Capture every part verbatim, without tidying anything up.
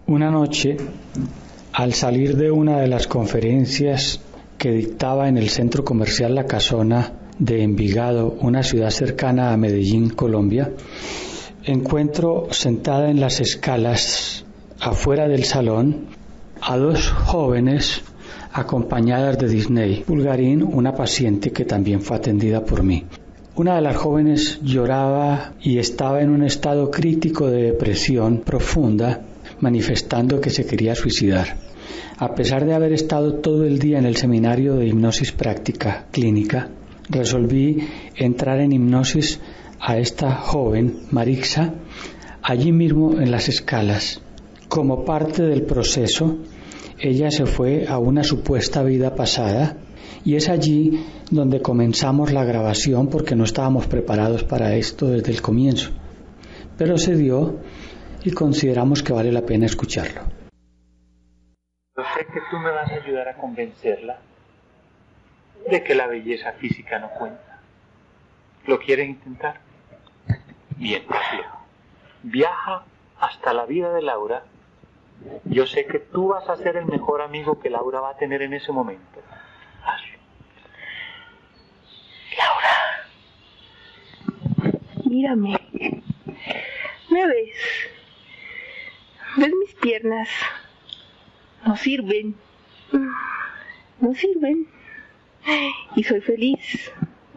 Una noche, al salir de una de las conferencias que dictaba en el centro comercial La Casona de Envigado, una ciudad cercana a Medellín, Colombia, encuentro sentada en las escalas afuera del salón a dos jóvenes acompañadas de Disney Pulgarín, una paciente que también fue atendida por mí. Una de las jóvenes lloraba y estaba en un estado crítico de depresión profunda, manifestando que se quería suicidar. A pesar de haber estado todo el día en el seminario de hipnosis práctica clínica, resolví entrar en hipnosis a esta joven, Marixa, allí mismo en las escalas. Como parte del proceso, ella se fue a una supuesta vida pasada y es allí donde comenzamos la grabación porque no estábamos preparados para esto desde el comienzo. Pero se dio y consideramos que vale la pena escucharlo. Yo sé que tú me vas a ayudar a convencerla de que la belleza física no cuenta. ¿Lo quieres intentar? Bien, viejo. Viaja hasta la vida de Laura. Yo sé que tú vas a ser el mejor amigo que Laura va a tener en ese momento. Hazlo. Laura, mírame. ¿Me ves? ¿Ves mis piernas? No sirven. No sirven. Y soy feliz.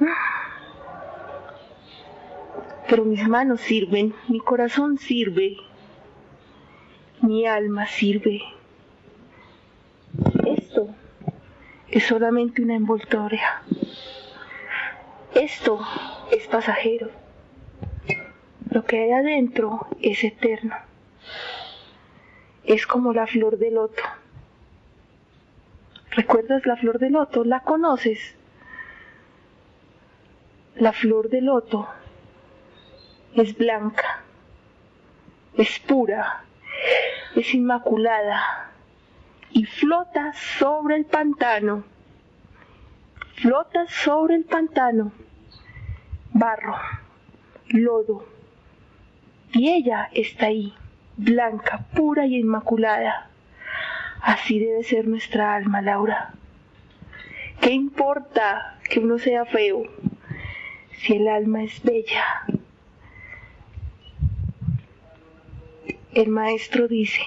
Pero mis manos sirven, mi corazón sirve, mi alma sirve. Esto es solamente una envoltoria. Esto es pasajero. Lo que hay adentro es eterno. Es como la flor de loto. ¿Recuerdas la flor de loto? ¿La conoces? La flor de loto es blanca, es pura, es inmaculada y flota sobre el pantano. Flota sobre el pantano, barro, lodo, y ella está ahí, blanca, pura y inmaculada. Así debe ser nuestra alma, Laura. ¿Qué importa que uno sea feo si el alma es bella? El maestro dice,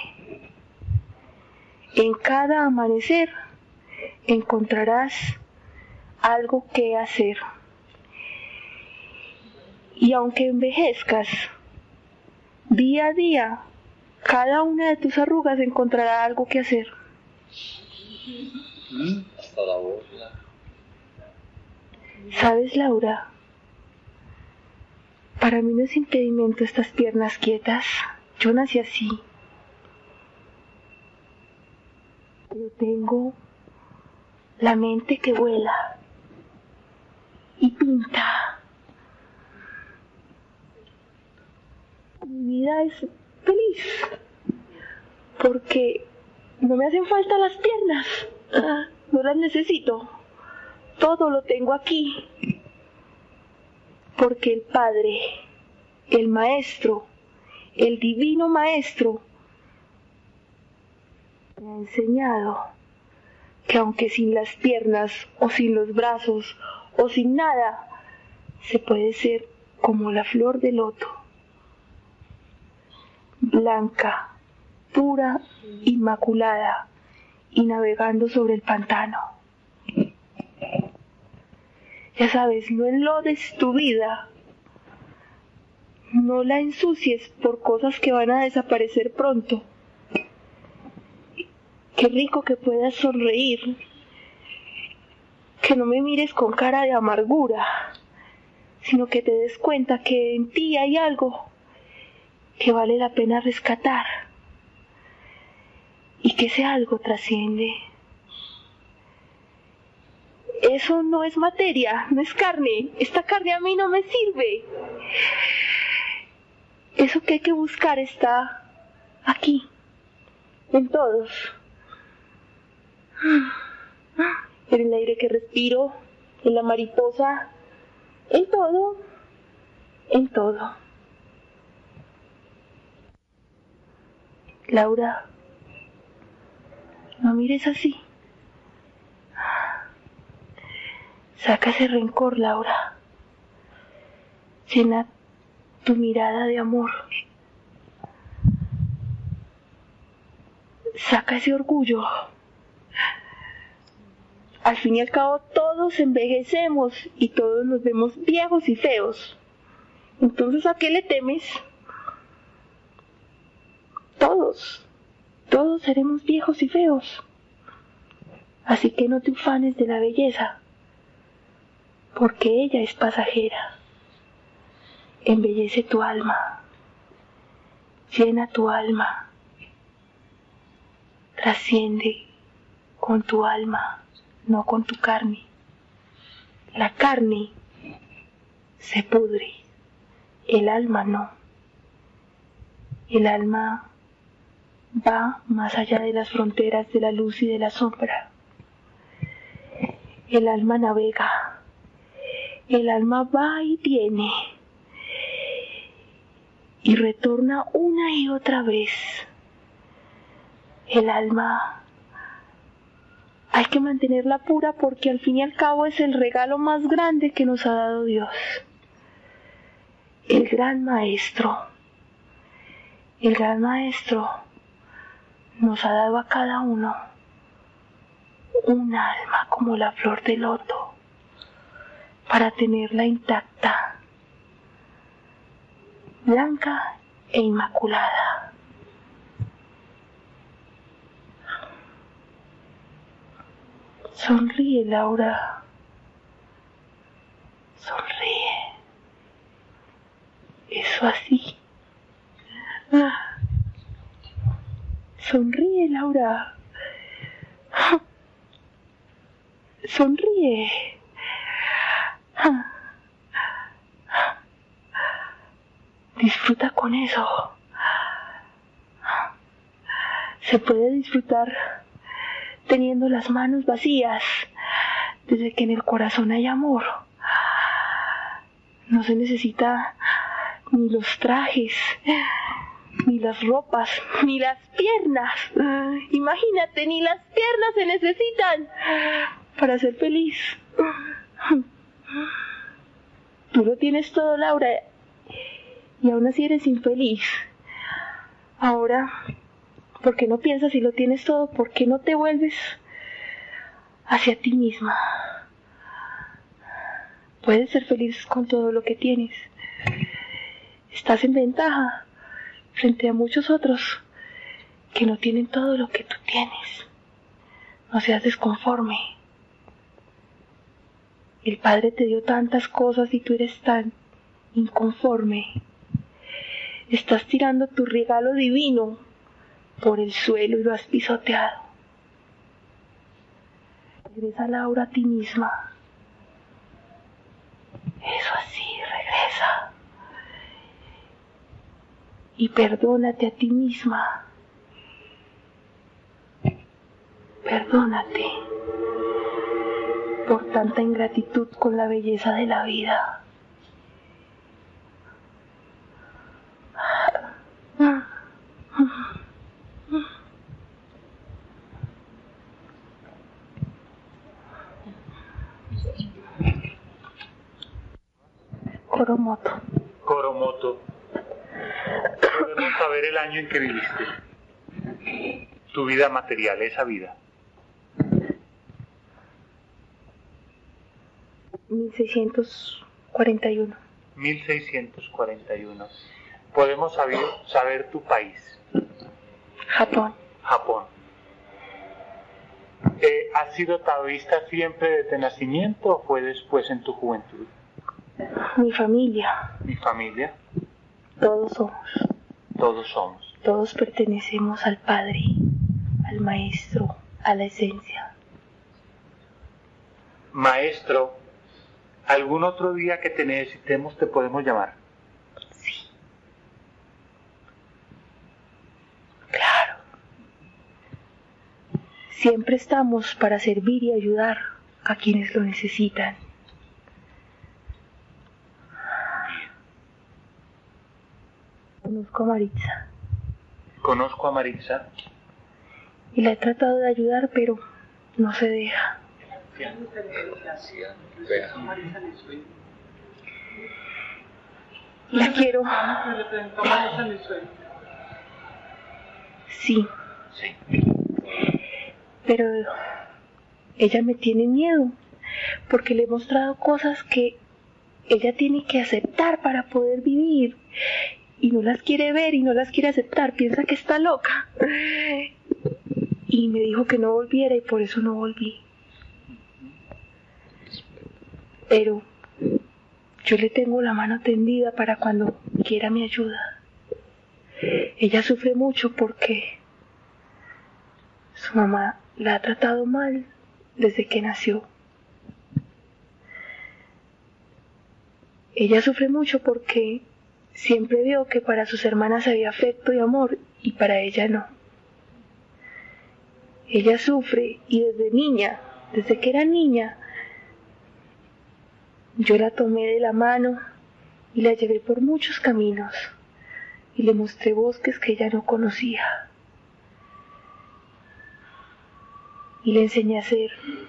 en cada amanecer encontrarás algo que hacer. Y aunque envejezcas, día a día, cada una de tus arrugas encontrará algo que hacer. Hasta la voz. ¿Sabes, Laura? Para mí no es impedimento estas piernas quietas. Yo nací así. Pero tengo la mente que vuela y pinta. Mi vida es feliz porque no me hacen falta las piernas, no las necesito, todo lo tengo aquí, porque el Padre, el Maestro, el Divino Maestro me ha enseñado que aunque sin las piernas o sin los brazos o sin nada, se puede ser como la flor de loto, blanca, pura, inmaculada, y navegando sobre el pantano. Ya sabes, no enlodes tu vida, no la ensucies por cosas que van a desaparecer pronto. Qué rico que puedas sonreír, que no me mires con cara de amargura, sino que te des cuenta que en ti hay algo que vale la pena rescatar y que ese algo trasciende. Eso no es materia, no es carne. Esta carne a mí no me sirve. Eso que hay que buscar está aquí, en todos. En el aire que respiro, en la mariposa, en todo, en todo. Laura, No mires así. Saca ese rencor, Laura. Llena tu mirada de amor. Saca ese orgullo. Al fin y al cabo todos envejecemos y todos nos vemos viejos y feos. Entonces, ¿a qué le temes? Todos, todos seremos viejos y feos. Así que no te ufanes de la belleza, porque ella es pasajera. Embellece tu alma, llena tu alma, trasciende con tu alma, no con tu carne. La carne se pudre, el alma no. El alma va más allá de las fronteras de la luz y de la sombra. El alma navega, el alma va y viene y retorna una y otra vez. El alma hay que mantenerla pura porque al fin y al cabo es el regalo más grande que nos ha dado Dios. El gran maestro, el gran maestro nos ha dado a cada uno un alma como la flor de loto para tenerla intacta, blanca e inmaculada. Sonríe, Laura. Sonríe. Eso así. Ah. Sonríe, Laura. Sonríe. Disfruta con eso. Se puede disfrutar teniendo las manos vacías, desde que en el corazón hay amor. No se necesita ni los trajes, ni las ropas, ni las piernas. Imagínate, ni las piernas se necesitan para ser feliz. Tú lo tienes todo, Laura, y aún así eres infeliz. Ahora, ¿por qué no piensas si lo tienes todo? ¿Por qué no te vuelves hacia ti misma? Puedes ser feliz con todo lo que tienes. Estás en ventaja frente a muchos otros que no tienen todo lo que tú tienes. No seas desconforme. El Padre te dio tantas cosas y tú eres tan inconforme. Estás tirando tu regalo divino por el suelo y lo has pisoteado. Regresa, Laura, a ti misma. Eso así, regresa. Y perdónate a ti misma. Perdónate por tanta ingratitud con la belleza de la vida. Coromoto. Coromoto. Podemos saber el año en que viviste. Tu vida material, esa vida. mil seiscientos cuarenta y uno. mil seiscientos cuarenta y uno. Podemos saber, saber tu país. Japón. Japón. Eh, ¿Has sido taoísta siempre desde nacimiento o fue después en tu juventud? Mi familia. Mi familia. Todos somos. Todos somos. Todos pertenecemos al Padre, al Maestro, a la esencia. Maestro, ¿algún otro día que te necesitemos te podemos llamar? Sí. Claro. Siempre estamos para servir y ayudar a quienes lo necesitan. Conozco a Maritza. Conozco a Maritza. y la he tratado de ayudar, pero no se deja. La quiero. Sí. Pero ella me tiene miedo, porque le he mostrado cosas que ella tiene que aceptar para poder vivir, y no las quiere ver y no las quiere aceptar, piensa que está loca. Y me dijo que no volviera y por eso no volví. Pero yo le tengo la mano tendida para cuando quiera mi ayuda. Ella sufre mucho porque su mamá la ha tratado mal desde que nació. Ella sufre mucho porque siempre vio que para sus hermanas había afecto y amor y para ella no. Ella sufre y desde niña, desde que era niña, yo la tomé de la mano y la llevé por muchos caminos y le mostré bosques que ella no conocía. Y le enseñé a hacer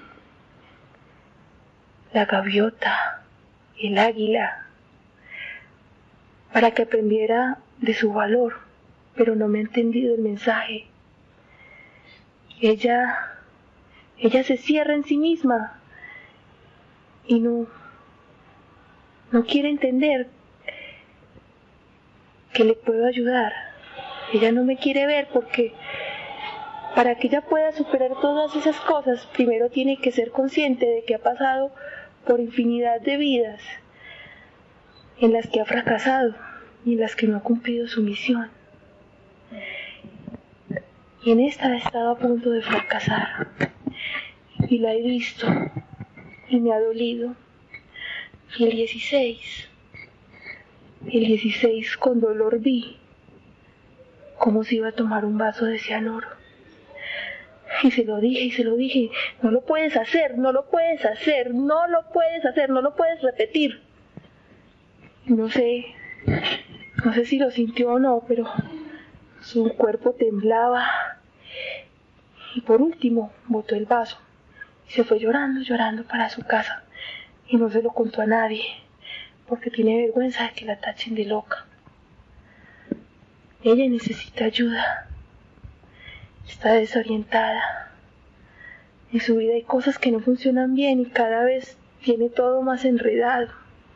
la gaviota, el águila, para que aprendiera de su valor, pero no me ha entendido el mensaje. Ella, ella se cierra en sí misma y no, no quiere entender que le puedo ayudar. Ella no me quiere ver porque para que ella pueda superar todas esas cosas, primero tiene que ser consciente de que ha pasado por infinidad de vidas en las que ha fracasado y en las que no ha cumplido su misión. Y en esta ha estado a punto de fracasar. Y la he visto y me ha dolido. Y el dieciséis, el dieciséis con dolor vi cómo se iba a tomar un vaso de cianuro. Y se lo dije y se lo dije, no lo puedes hacer, no lo puedes hacer, no lo puedes hacer, no lo puedes repetir. No sé, no sé si lo sintió o no, pero su cuerpo temblaba. Y por último, botó el vaso y se fue llorando, llorando para su casa. Y no se lo contó a nadie, porque tiene vergüenza de que la tachen de loca. Ella necesita ayuda. Está desorientada. En su vida hay cosas que no funcionan bien y cada vez tiene todo más enredado.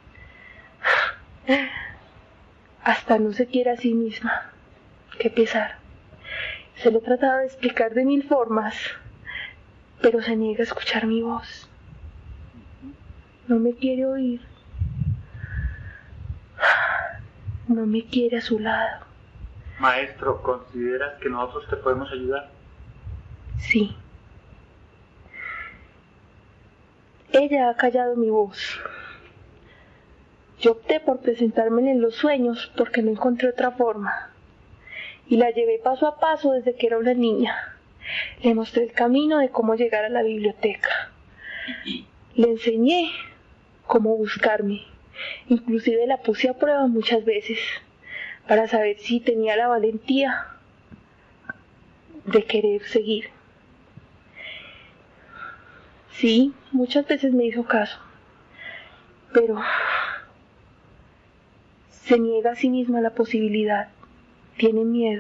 Hasta no se quiere a sí misma. Qué pesar. Se lo he tratado de explicar de mil formas, pero se niega a escuchar mi voz. No me quiere oír. No me quiere a su lado. Maestro, ¿consideras que nosotros te podemos ayudar? Sí. Ella ha callado mi voz. Yo opté por presentármela en los sueños porque no encontré otra forma. Y la llevé paso a paso desde que era una niña. Le mostré el camino de cómo llegar a la biblioteca. Le enseñé cómo buscarme. Inclusive la puse a prueba muchas veces para saber si tenía la valentía de querer seguir. Sí, muchas veces me hizo caso, pero se niega a sí misma la posibilidad, tiene miedo.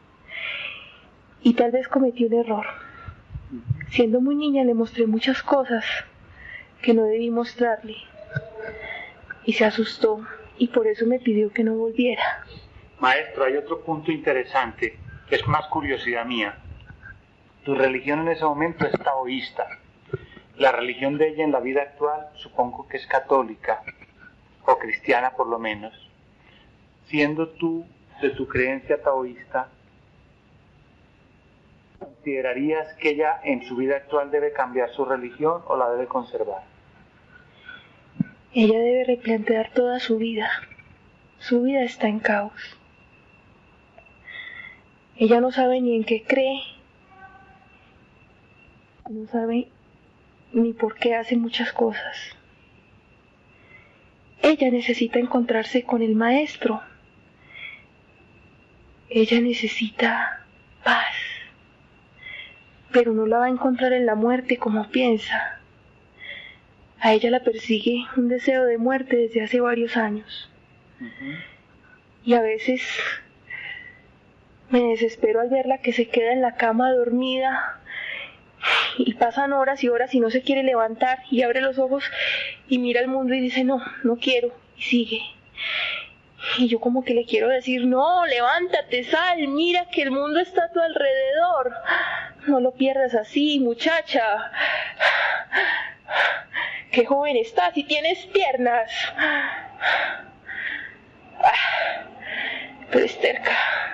Y tal vez cometí un error. Siendo muy niña le mostré muchas cosas que no debí mostrarle. Y se asustó y por eso me pidió que no volviera. Maestro, hay otro punto interesante, que es más curiosidad mía. Tu religión en ese momento es taoísta. La religión de ella en la vida actual supongo que es católica, o cristiana por lo menos. Siendo tú de tu creencia taoísta, ¿considerarías que ella en su vida actual debe cambiar su religión o la debe conservar? Ella debe replantear toda su vida. Su vida está en caos. Ella no sabe ni en qué cree, no sabe ni por qué hace muchas cosas. Ella necesita encontrarse con el maestro. Ella necesita paz. pero no la va a encontrar en la muerte como piensa. A ella la persigue un deseo de muerte desde hace varios años. Uh-huh. Y a veces me desespero al verla que se queda en la cama dormida y pasan horas y horas y no se quiere levantar y abre los ojos y mira al mundo y dice no, no quiero, y sigue. Y yo como que le quiero decir, no, levántate, sal, mira que el mundo está a tu alrededor. No lo pierdas así, muchacha. Qué joven estás y tienes piernas. Pero es terca.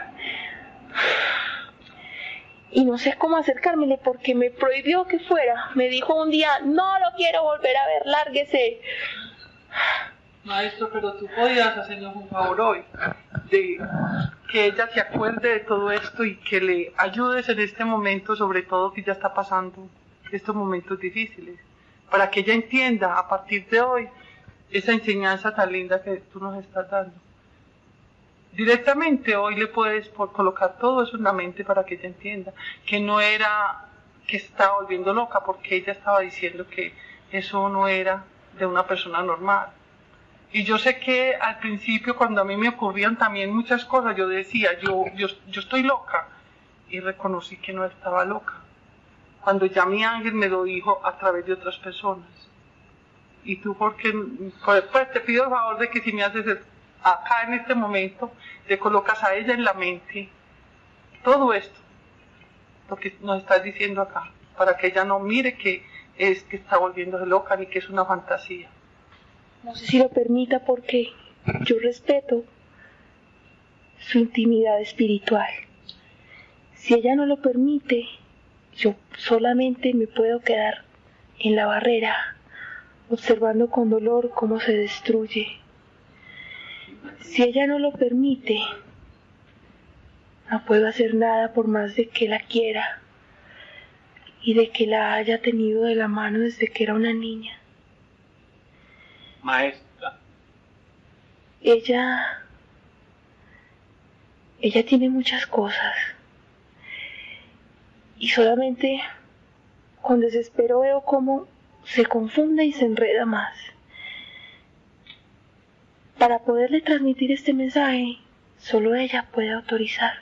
Y no sé cómo acercármele porque me prohibió que fuera. Me dijo un día, no lo quiero volver a ver, lárguese. Maestro, pero tú podías hacernos un favor hoy, de que ella se acuerde de todo esto y que le ayudes en este momento, sobre todo que ya está pasando estos momentos difíciles, para que ella entienda a partir de hoy esa enseñanza tan linda que tú nos estás dando. Directamente hoy le puedes por colocar todo eso en la mente para que ella entienda que no era que se estaba volviendo loca, porque ella estaba diciendo que eso no era de una persona normal. Y yo sé que al principio, cuando a mí me ocurrían también muchas cosas, yo decía, yo, yo, yo estoy loca, y reconocí que no estaba loca. Cuando ya mi ángel me lo dijo a través de otras personas. Y tú, porque pues, pues te pido el favor de que si me haces el, acá en este momento, te colocas a ella en la mente todo esto, lo que nos estás diciendo acá, para que ella no mire que es que está volviéndose loca ni que es una fantasía. No sé si lo permita porque yo respeto su intimidad espiritual. Si ella no lo permite, yo solamente me puedo quedar en la barrera, observando con dolor cómo se destruye. Si ella no lo permite, no puedo hacer nada por más de que la quiera y de que la haya tenido de la mano desde que era una niña. Maestra. Ella, ella tiene muchas cosas y solamente con desespero veo cómo se confunde y se enreda más. Para poderle transmitir este mensaje, solo ella puede autorizar.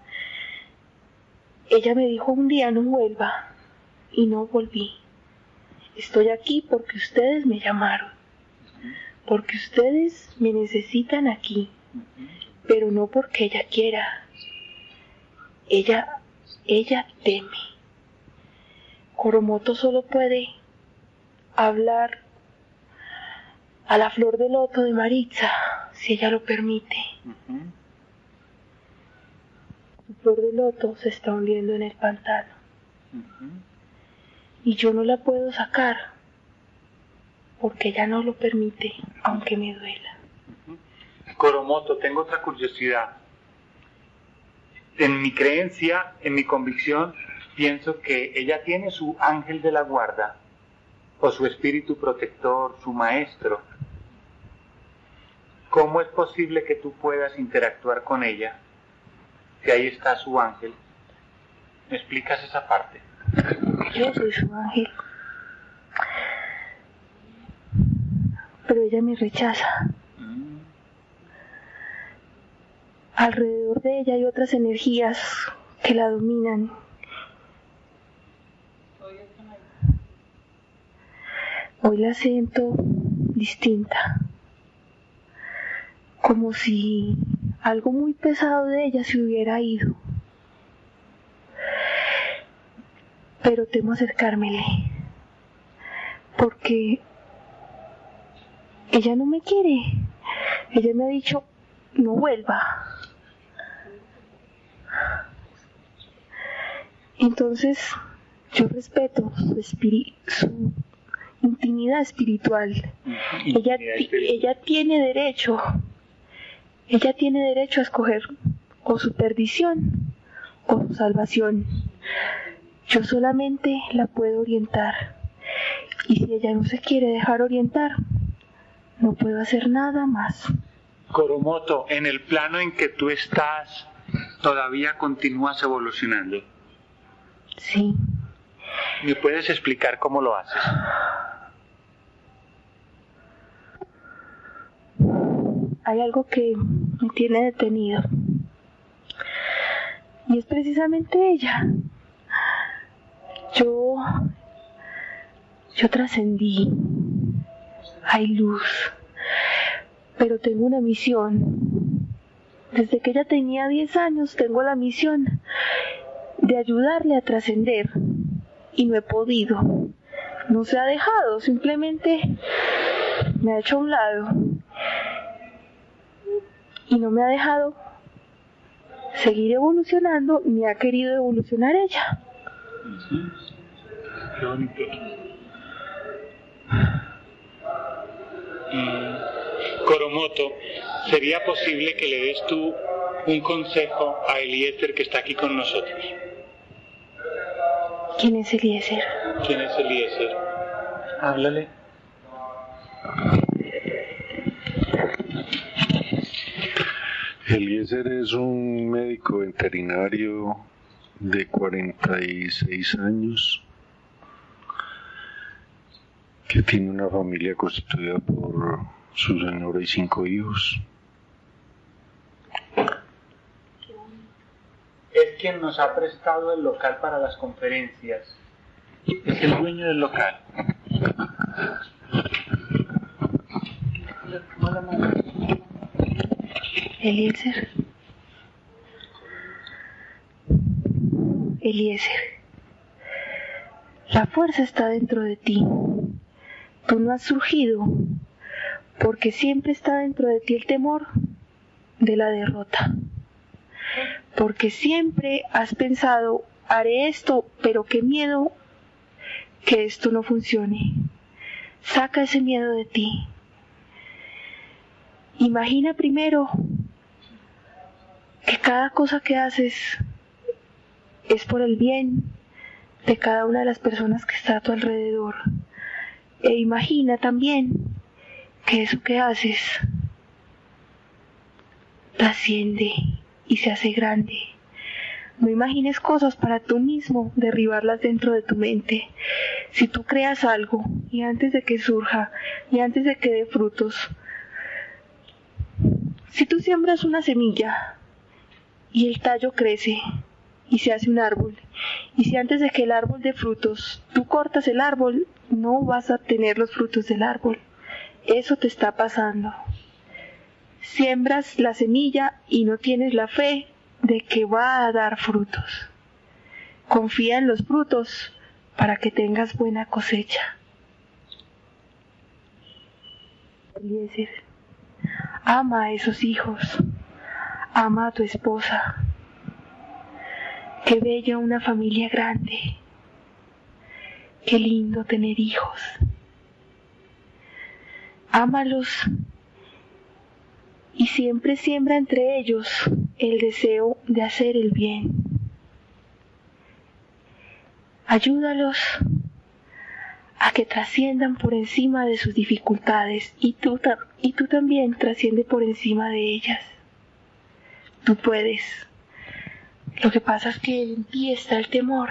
Ella me dijo un día no vuelva y no volví. Estoy aquí porque ustedes me llamaron. Porque ustedes me necesitan aquí, pero no porque ella quiera. Ella, ella teme. Coromoto solo puede hablar a la flor de loto de Maritza, si ella lo permite. Uh-huh. Su flor de loto se está hundiendo en el pantano. Uh-huh. Y yo no la puedo sacar porque ella no lo permite, aunque me duela. Coromoto, tengo otra curiosidad. En mi creencia, en mi convicción, pienso que ella tiene su ángel de la guarda, o su espíritu protector, su maestro. ¿Cómo es posible que tú puedas interactuar con ella si ahí está su ángel? ¿Me explicas esa parte? Yo soy su ángel. Pero ella me rechaza. Mm. Alrededor de ella hay otras energías que la dominan. Hoy la siento distinta, como si algo muy pesado de ella se hubiera ido. Pero temo acercármele, porque ella no me quiere. Ella me ha dicho, no vuelva. Entonces, yo respeto su, espiri- su intimidad espiritual. Ella, ella tiene derecho, ella tiene derecho a escoger o su perdición o su salvación. Yo solamente la puedo orientar. Y si ella no se quiere dejar orientar, no puedo hacer nada más. Coromoto, en el plano en que tú estás, todavía continúas evolucionando. Sí. ¿Me puedes explicar cómo lo haces? Hay algo que me tiene detenido. Y es precisamente ella. Yo... Yo trascendí. Hay luz. Pero tengo una misión. Desde que ella tenía diez años tengo la misión de ayudarle a trascender. Y no he podido. No se ha dejado, simplemente me ha hecho a un lado. Y no me ha dejado seguir evolucionando, ni ha querido evolucionar ella. Qué bonito. Mm. Coromoto, ¿sería posible que le des tú un consejo a Eliezer que está aquí con nosotros? ¿Quién es Eliezer? ¿Quién es Eliezer? Háblale. Eliezer es un médico veterinario de cuarenta y seis años que tiene una familia constituida por su señora y cinco hijos. Es quien nos ha prestado el local para las conferencias. Es el dueño del local. Eliezer. Eliezer. La fuerza está dentro de ti. Tú no has surgido porque siempre está dentro de ti el temor de la derrota. Porque siempre has pensado, haré esto, pero qué miedo que esto no funcione. Saca ese miedo de ti. Imagina primero que cada cosa que haces es por el bien de cada una de las personas que está a tu alrededor. E imagina también que eso que haces trasciende y se hace grande. No imagines cosas para tú mismo derribarlas dentro de tu mente. Si tú creas algo y antes de que surja y antes de que dé frutos, si tú siembras una semilla y el tallo crece y se hace un árbol, y si antes de que el árbol dé frutos tú cortas el árbol, no vas a tener los frutos del árbol. Eso te está pasando. Siembras la semilla y no tienes la fe de que va a dar frutos. Confía en los frutos para que tengas buena cosecha. Eliezer, ama a esos hijos, ama a tu esposa. Qué bella una familia grande. Qué lindo tener hijos. Ámalos y siempre siembra entre ellos el deseo de hacer el bien. Ayúdalos a que trasciendan por encima de sus dificultades y tú, y tú también trasciende por encima de ellas. Tú puedes. Lo que pasa es que en ti está el temor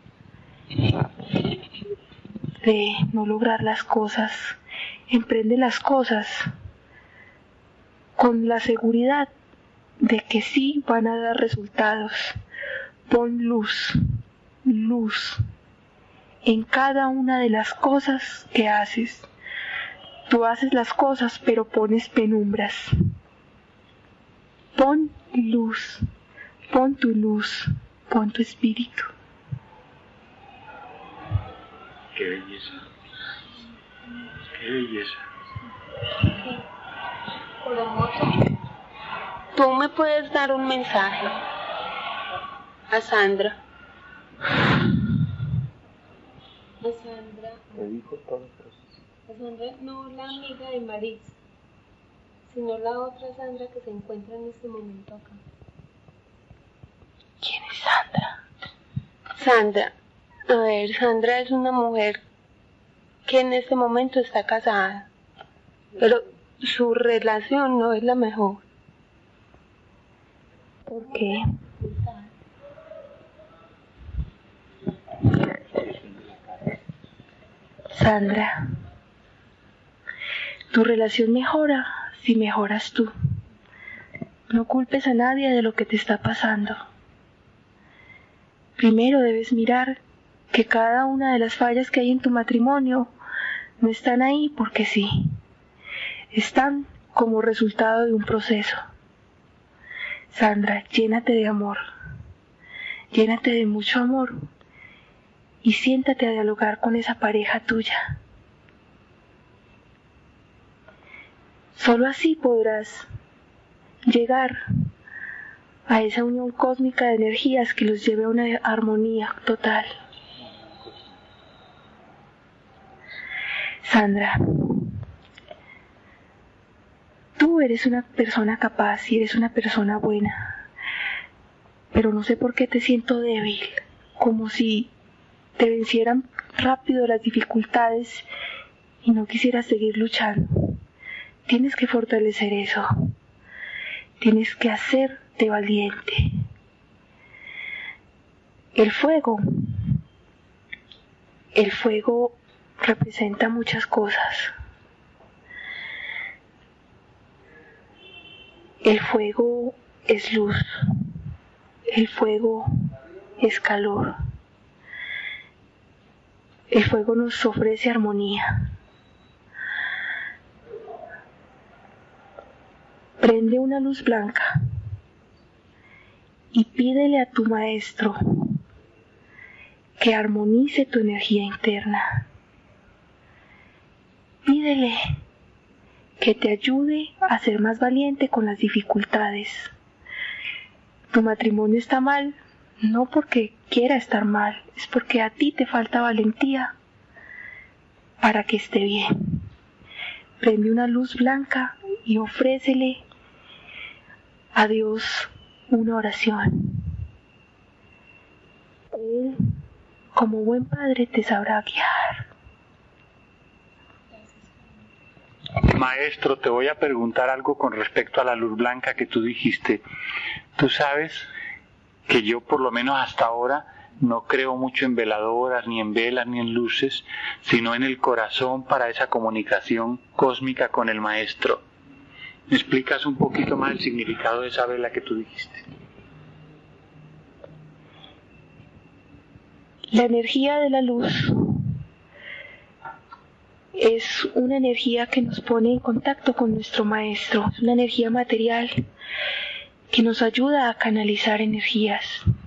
de no lograr las cosas. Emprende las cosas con la seguridad de que sí van a dar resultados. Pon luz, luz en cada una de las cosas que haces. Tú haces las cosas pero pones penumbras. Pon luz, pon tu luz, pon tu espíritu. Qué belleza. Qué belleza. Tú me puedes dar un mensaje a Sandra. A Sandra. Te dijo todo el proceso. A Sandra, no la amiga de Maris, sino la otra Sandra que se encuentra en este momento acá. ¿Quién es Sandra? Sandra, a ver, Sandra es una mujer que en este momento está casada, pero su relación no es la mejor. ¿Por qué? Sandra, tu relación mejora si mejoras tú. No culpes a nadie de lo que te está pasando. Primero debes mirar que cada una de las fallas que hay en tu matrimonio no están ahí porque sí. Están como resultado de un proceso. Sandra, llénate de amor. Llénate de mucho amor y siéntate a dialogar con esa pareja tuya. Solo así podrás llegar a esa unión cósmica de energías que los lleve a una armonía total. Sandra, tú eres una persona capaz y eres una persona buena, pero no sé por qué te siento débil, como si te vencieran rápido las dificultades y no quisieras seguir luchando. Tienes que fortalecer eso. Tienes que hacerte valiente. El fuego, el fuego representa muchas cosas. El fuego es luz. El fuego es calor. El fuego nos ofrece armonía. Prende una luz blanca y pídele a tu maestro que armonice tu energía interna. Pídele que te ayude a ser más valiente con las dificultades. Tu matrimonio está mal, no porque quiera estar mal, es porque a ti te falta valentía para que esté bien. Prende una luz blanca y ofrécele a Dios una oración. Él, como buen padre, te sabrá guiar. Maestro, te voy a preguntar algo con respecto a la luz blanca que tú dijiste. Tú sabes que yo, por lo menos hasta ahora, no creo mucho en veladoras, ni en velas, ni en luces, sino en el corazón para esa comunicación cósmica con el Maestro. ¿Me explicas un poquito más el significado de esa vela que tú dijiste? La energía de la luz es una energía que nos pone en contacto con nuestro Maestro. Es una energía material que nos ayuda a canalizar energías.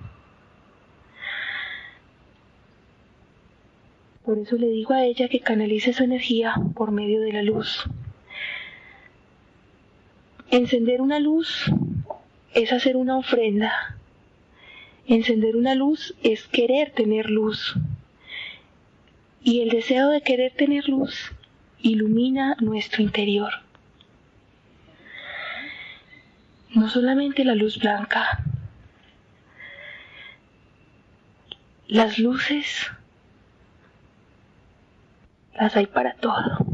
Por eso le digo a ella que canalice su energía por medio de la luz. Encender una luz es hacer una ofrenda. Encender una luz es querer tener luz. Y el deseo de querer tener luz ilumina nuestro interior. No solamente la luz blanca. Las luces las hay para todo.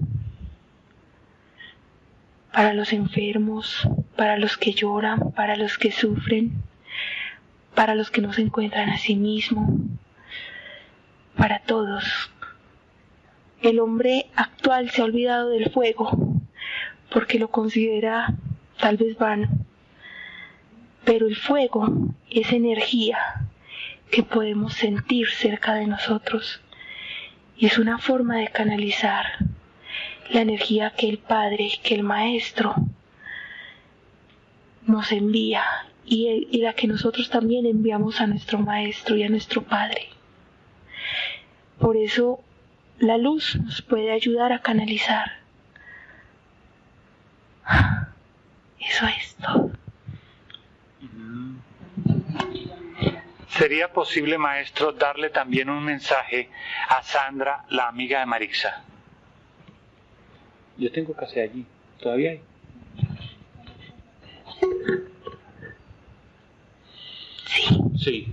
Para los enfermos, para los que lloran, para los que sufren, para los que no se encuentran a sí mismos, para todos. El hombre actual se ha olvidado del fuego porque lo considera tal vez vano. Pero el fuego es energía que podemos sentir cerca de nosotros y es una forma de canalizar la energía que el Padre, que el Maestro nos envía y, el, y la que nosotros también enviamos a nuestro Maestro y a nuestro Padre. Por eso la luz nos puede ayudar a canalizar. Eso es todo. ¿Sería posible, maestro, darle también un mensaje a Sandra, la amiga de Marixa? Yo tengo café allí. ¿Todavía hay? Sí. Sí.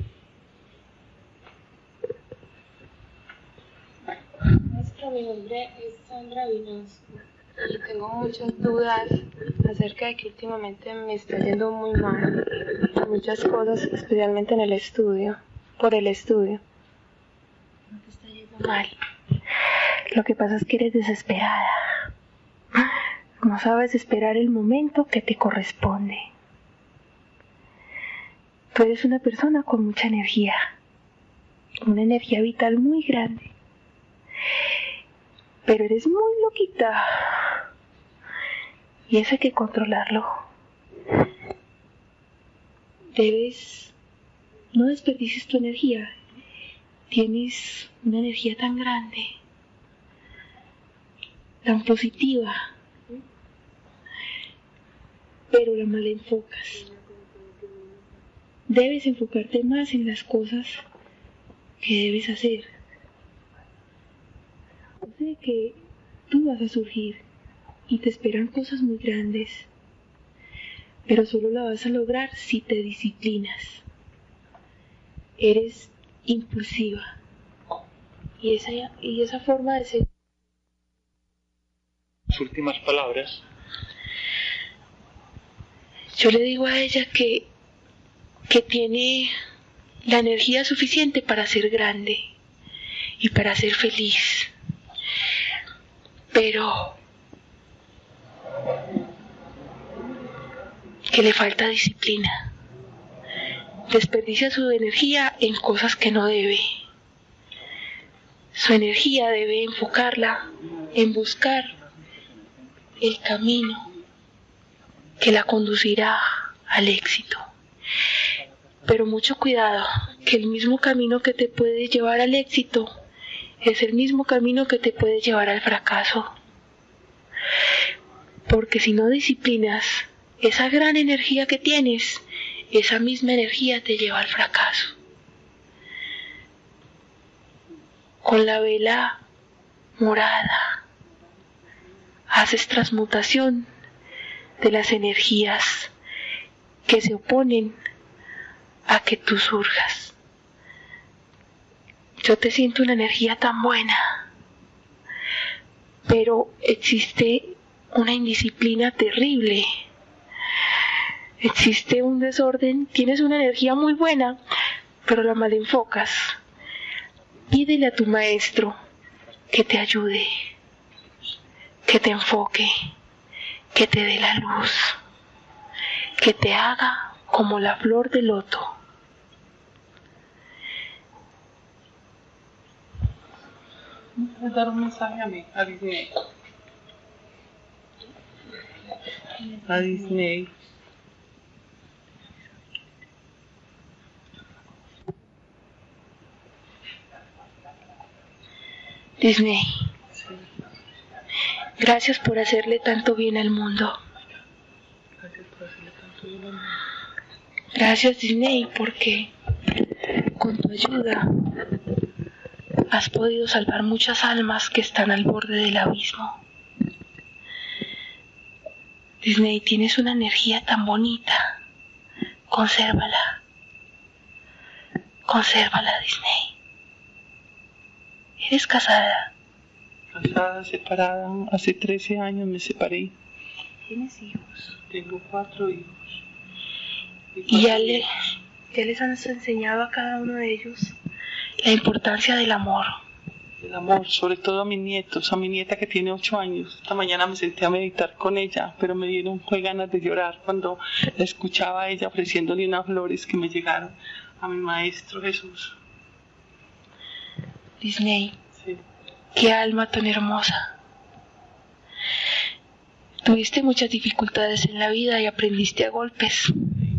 Maestra, mi nombre es Sandra Vinosco y tengo muchas dudas acerca de que últimamente me está yendo muy mal. Muchas cosas, especialmente en el estudio, por el estudio. No te está yendo mal. Lo que pasa es que eres desesperada. No sabes esperar el momento que te corresponde. Tú eres una persona con mucha energía, una energía vital muy grande, pero eres muy loquita y eso hay que controlarlo. Debes, no desperdicies tu energía, tienes una energía tan grande, tan positiva, pero la mal enfocas. Debes enfocarte más en las cosas que debes hacer. Sé que tú vas a surgir y te esperan cosas muy grandes, pero solo la vas a lograr si te disciplinas. Eres impulsiva y esa, y esa forma de ser. Las últimas palabras. Yo le digo a ella que que tiene la energía suficiente para ser grande y para ser feliz, pero que le falta disciplina. Desperdicia su energía en cosas que no debe. Su energía debe enfocarla en buscar el camino que la conducirá al éxito. Pero mucho cuidado, que el mismo camino que te puede llevar al éxito es el mismo camino que te puede llevar al fracaso. Porque si no disciplinas esa gran energía que tienes, esa misma energía te lleva al fracaso. Con la vela morada haces transmutación de las energías que se oponen a que tú surjas. Yo te siento una energía tan buena, pero existe una indisciplina terrible. Existe un desorden, tienes una energía muy buena, pero la mal enfocas. Pídele a tu maestro que te ayude, que te enfoque, que te dé la luz, que te haga como la flor de loto. Voy a dar un mensaje a mí, a Disney. A Disney. Disney, gracias por hacerle tanto bien al mundo. Gracias por hacerle tanto bien al mundo. Gracias, Disney, porque con tu ayuda has podido salvar muchas almas que están al borde del abismo. Disney, tienes una energía tan bonita. Consérvala. Consérvala, Disney. ¿Eres casada? Casada, separada. Hace trece años me separé. ¿Tienes hijos? Tengo cuatro hijos. ¿Y ya, le, ya les has enseñado a cada uno de ellos la importancia del amor? El amor, sobre todo a mis nietos, a mi nieta que tiene ocho años. Esta mañana me senté a meditar con ella, pero me dieron fue ganas de llorar cuando la escuchaba a ella ofreciéndole unas flores que me llegaron a mi maestro Jesús. Disney, Sí. qué alma tan hermosa. Tuviste muchas dificultades en la vida y aprendiste a golpes,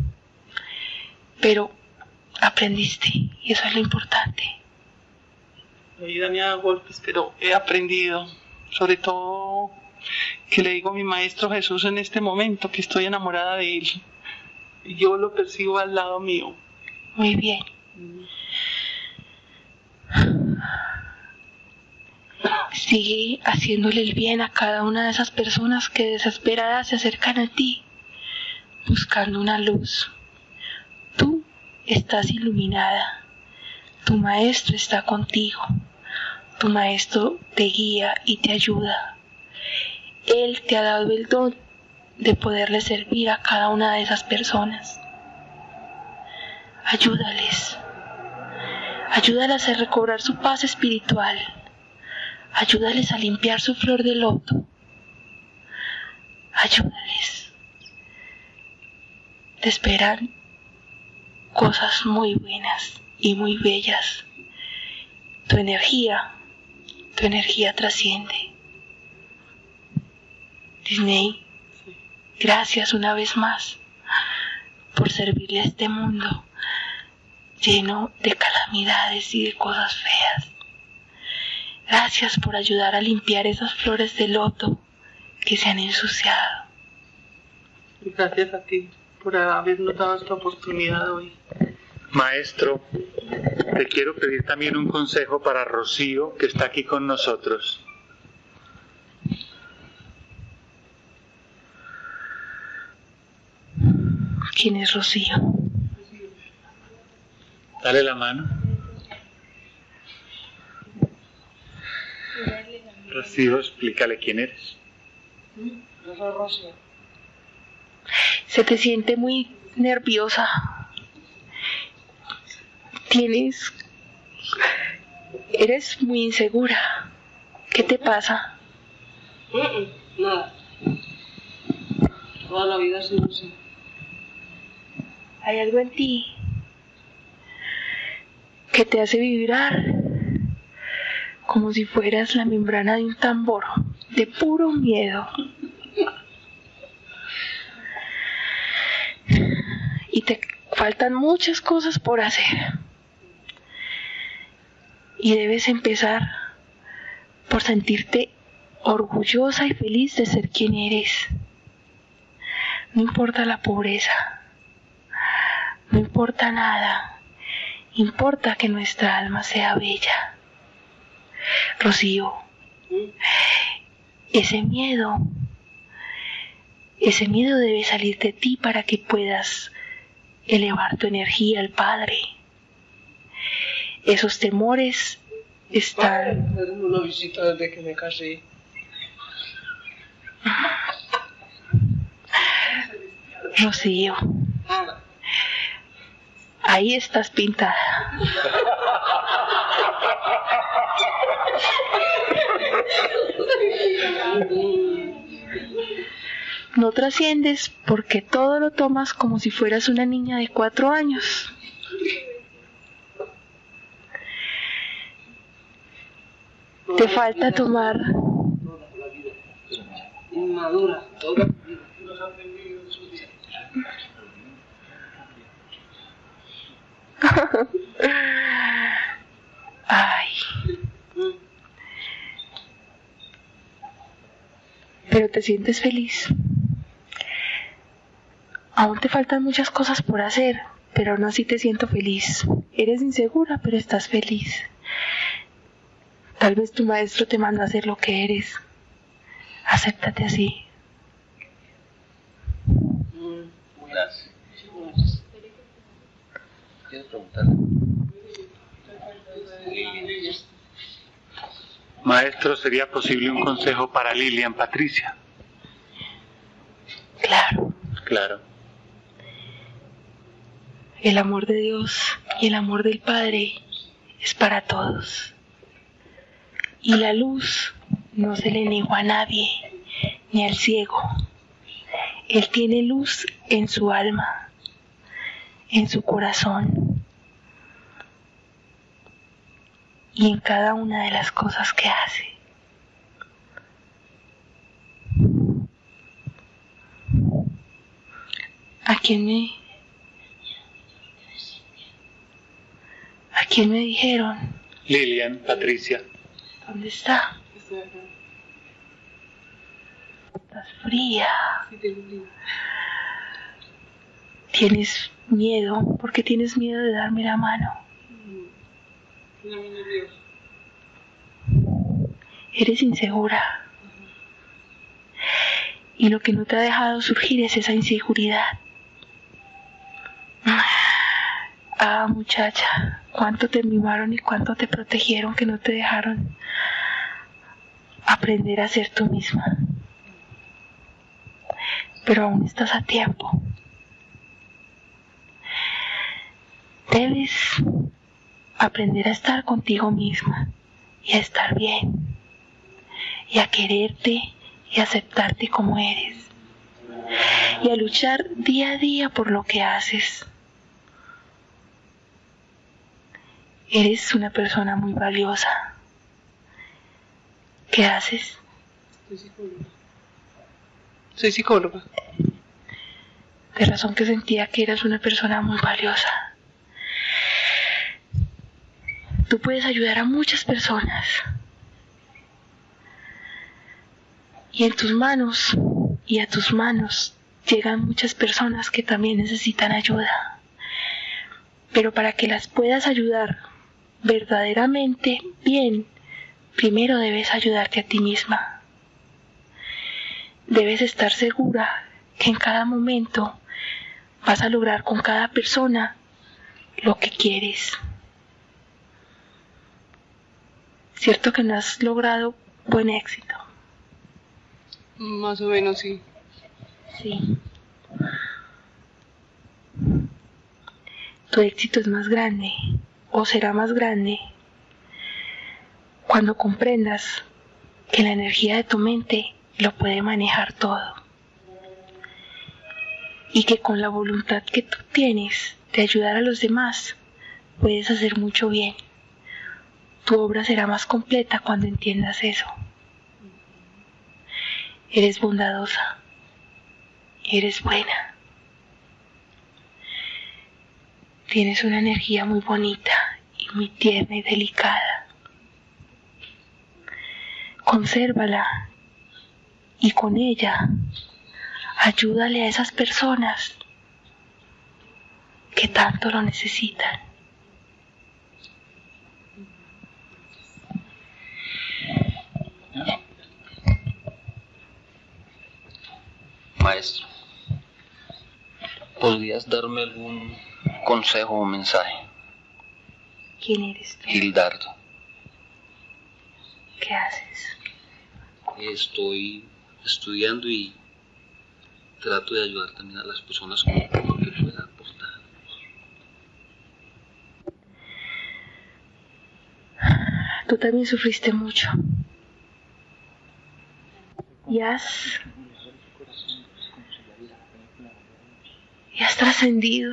pero aprendiste y eso es lo importante. La vida me ha dado golpes, pero he aprendido, sobre todo que le digo a mi maestro Jesús en este momento que estoy enamorada de él y yo lo percibo al lado mío. Muy bien. Sigue haciéndole el bien a cada una de esas personas que desesperadas se acercan a ti, buscando una luz. Tú estás iluminada. Tu maestro está contigo. Tu maestro te guía y te ayuda. Él te ha dado el don de poderle servir a cada una de esas personas. Ayúdales. Ayúdalas a recobrar su paz espiritual. Ayúdales a limpiar su flor de loto. Ayúdales. Te esperan cosas muy buenas y muy bellas. Tu energía, tu energía trasciende. Disney, gracias una vez más por servirle a este mundo lleno de calamidades y de cosas feas. Gracias por ayudar a limpiar esas flores de loto que se han ensuciado. Y gracias a ti por habernos dado esta oportunidad hoy. Maestro, te quiero pedir también un consejo para Rocío, que está aquí con nosotros. ¿Quién es Rocío? Dale la mano. Rocío, explícale quién eres. Yo soy Rocío. Se te siente muy nerviosa. Tienes... Eres muy insegura. ¿Qué te pasa? Uh-uh, nada. Toda la vida ha sido así. Hay algo en ti que te hace vibrar como si fueras la membrana de un tambor, de puro miedo. Y te faltan muchas cosas por hacer. Y debes empezar por sentirte orgullosa y feliz de ser quien eres. No importa la pobreza. No importa nada, importa que nuestra alma sea bella. Rocío, ese miedo, ese miedo debe salir de ti para que puedas elevar tu energía al Padre. Esos temores están... Ay, una visita desde que me casé. Rocío, ahí estás pintada. No trasciendes porque todo lo tomas como si fueras una niña de cuatro años. Te falta tomar... Inmadura, toda la vida. Ay. Pero te sientes feliz. Aún te faltan muchas cosas por hacer, pero aún así te siento feliz. Eres insegura, pero estás feliz. Tal vez tu maestro te manda a hacer lo que eres. Acéptate así. Gracias. ¿Quieres preguntarle? Maestro, ¿sería posible un consejo para Lilian Patricia? Claro. Claro. El amor de Dios y el amor del Padre es para todos. Y la luz no se le negó a nadie, ni al ciego. Él tiene luz en su alma, en su corazón y en cada una de las cosas que hace. ¿A quién me... ¿A quién me dijeron? Lilian Patricia. ¿Dónde está? Estás fría. Tienes miedo. ¿Por qué tienes miedo de darme la mano? Eres insegura. Y lo que no te ha dejado surgir es esa inseguridad. Ah, muchacha, cuánto te mimaron y cuánto te protegieron que no te dejaron aprender a ser tú misma. Pero aún estás a tiempo. Debes aprender a estar contigo misma y a estar bien. y a quererte y aceptarte como eres, y a luchar día a día por lo que haces. Eres una persona muy valiosa. ¿Qué haces? Soy psicóloga. Soy psicóloga. De razón que sentía que eras una persona muy valiosa. Tú puedes ayudar a muchas personas. Y en tus manos y a tus manos llegan muchas personas que también necesitan ayuda. Pero para que las puedas ayudar verdaderamente bien, primero debes ayudarte a ti misma. Debes estar segura que en cada momento vas a lograr con cada persona lo que quieres. ¿Cierto que no has logrado buen éxito? Más o menos, sí. Sí. Tu éxito es más grande, o será más grande, cuando comprendas que la energía de tu mente lo puede manejar todo. Y que con la voluntad que tú tienes de ayudar a los demás, puedes hacer mucho bien. Tu obra será más completa cuando entiendas eso. Eres bondadosa. Eres buena. Tienes una energía muy bonita y muy tierna y delicada. Consérvala y con ella ayúdale a esas personas que tanto lo necesitan. Maestro, ¿podrías darme algún consejo o mensaje? ¿Quién eres tú? Gildardo. ¿Qué haces? Estoy estudiando y trato de ayudar también a las personas con lo que pueda aportar. Tú también sufriste mucho. Y has... Y has trascendido.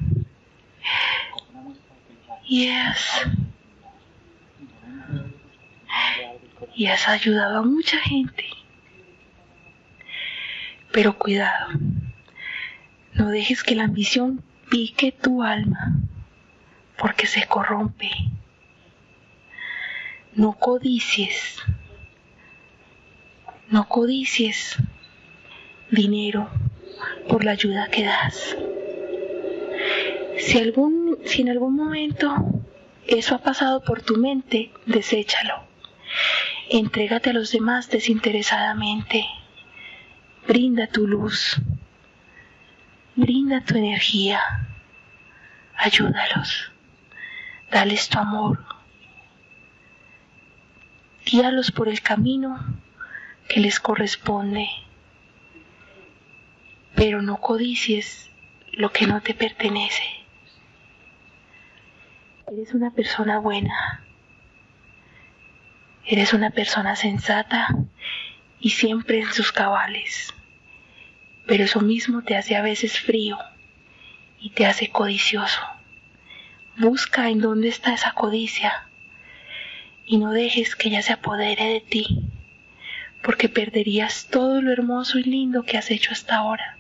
Y has... Y has ayudado a mucha gente. Pero cuidado. No dejes que la ambición pique tu alma, porque se corrompe. No codicies. No codicies dinero por la ayuda que das. Si, algún, si en algún momento eso ha pasado por tu mente, deséchalo. Entrégate a los demás desinteresadamente. Brinda tu luz. Brinda tu energía. Ayúdalos. Dales tu amor. Guíalos por el camino que les corresponde. Pero no codicies lo que no te pertenece. Eres una persona buena. Eres una persona sensata y siempre en sus cabales. Pero eso mismo te hace a veces frío y te hace codicioso. Busca en dónde está esa codicia y no dejes que ella se apodere de ti, porque perderías todo lo hermoso y lindo que has hecho hasta ahora.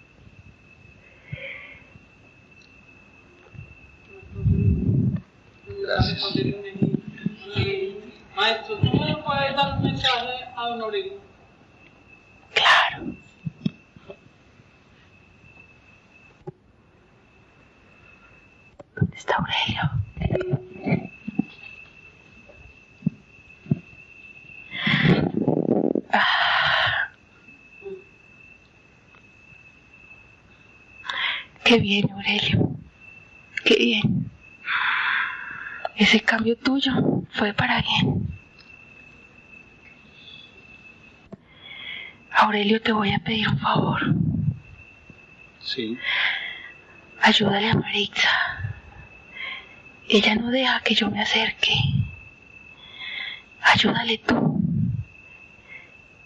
Gracias. Maestro, ¿tú me puedes dar un mensaje a don Aurelio? Claro. ¿Dónde está Aurelio? Ah. Qué bien, Aurelio. Qué bien. Ese cambio tuyo fue para bien. Aurelio, te voy a pedir un favor. Sí. Ayúdale a Maritza. Ella no deja que yo me acerque. Ayúdale tú.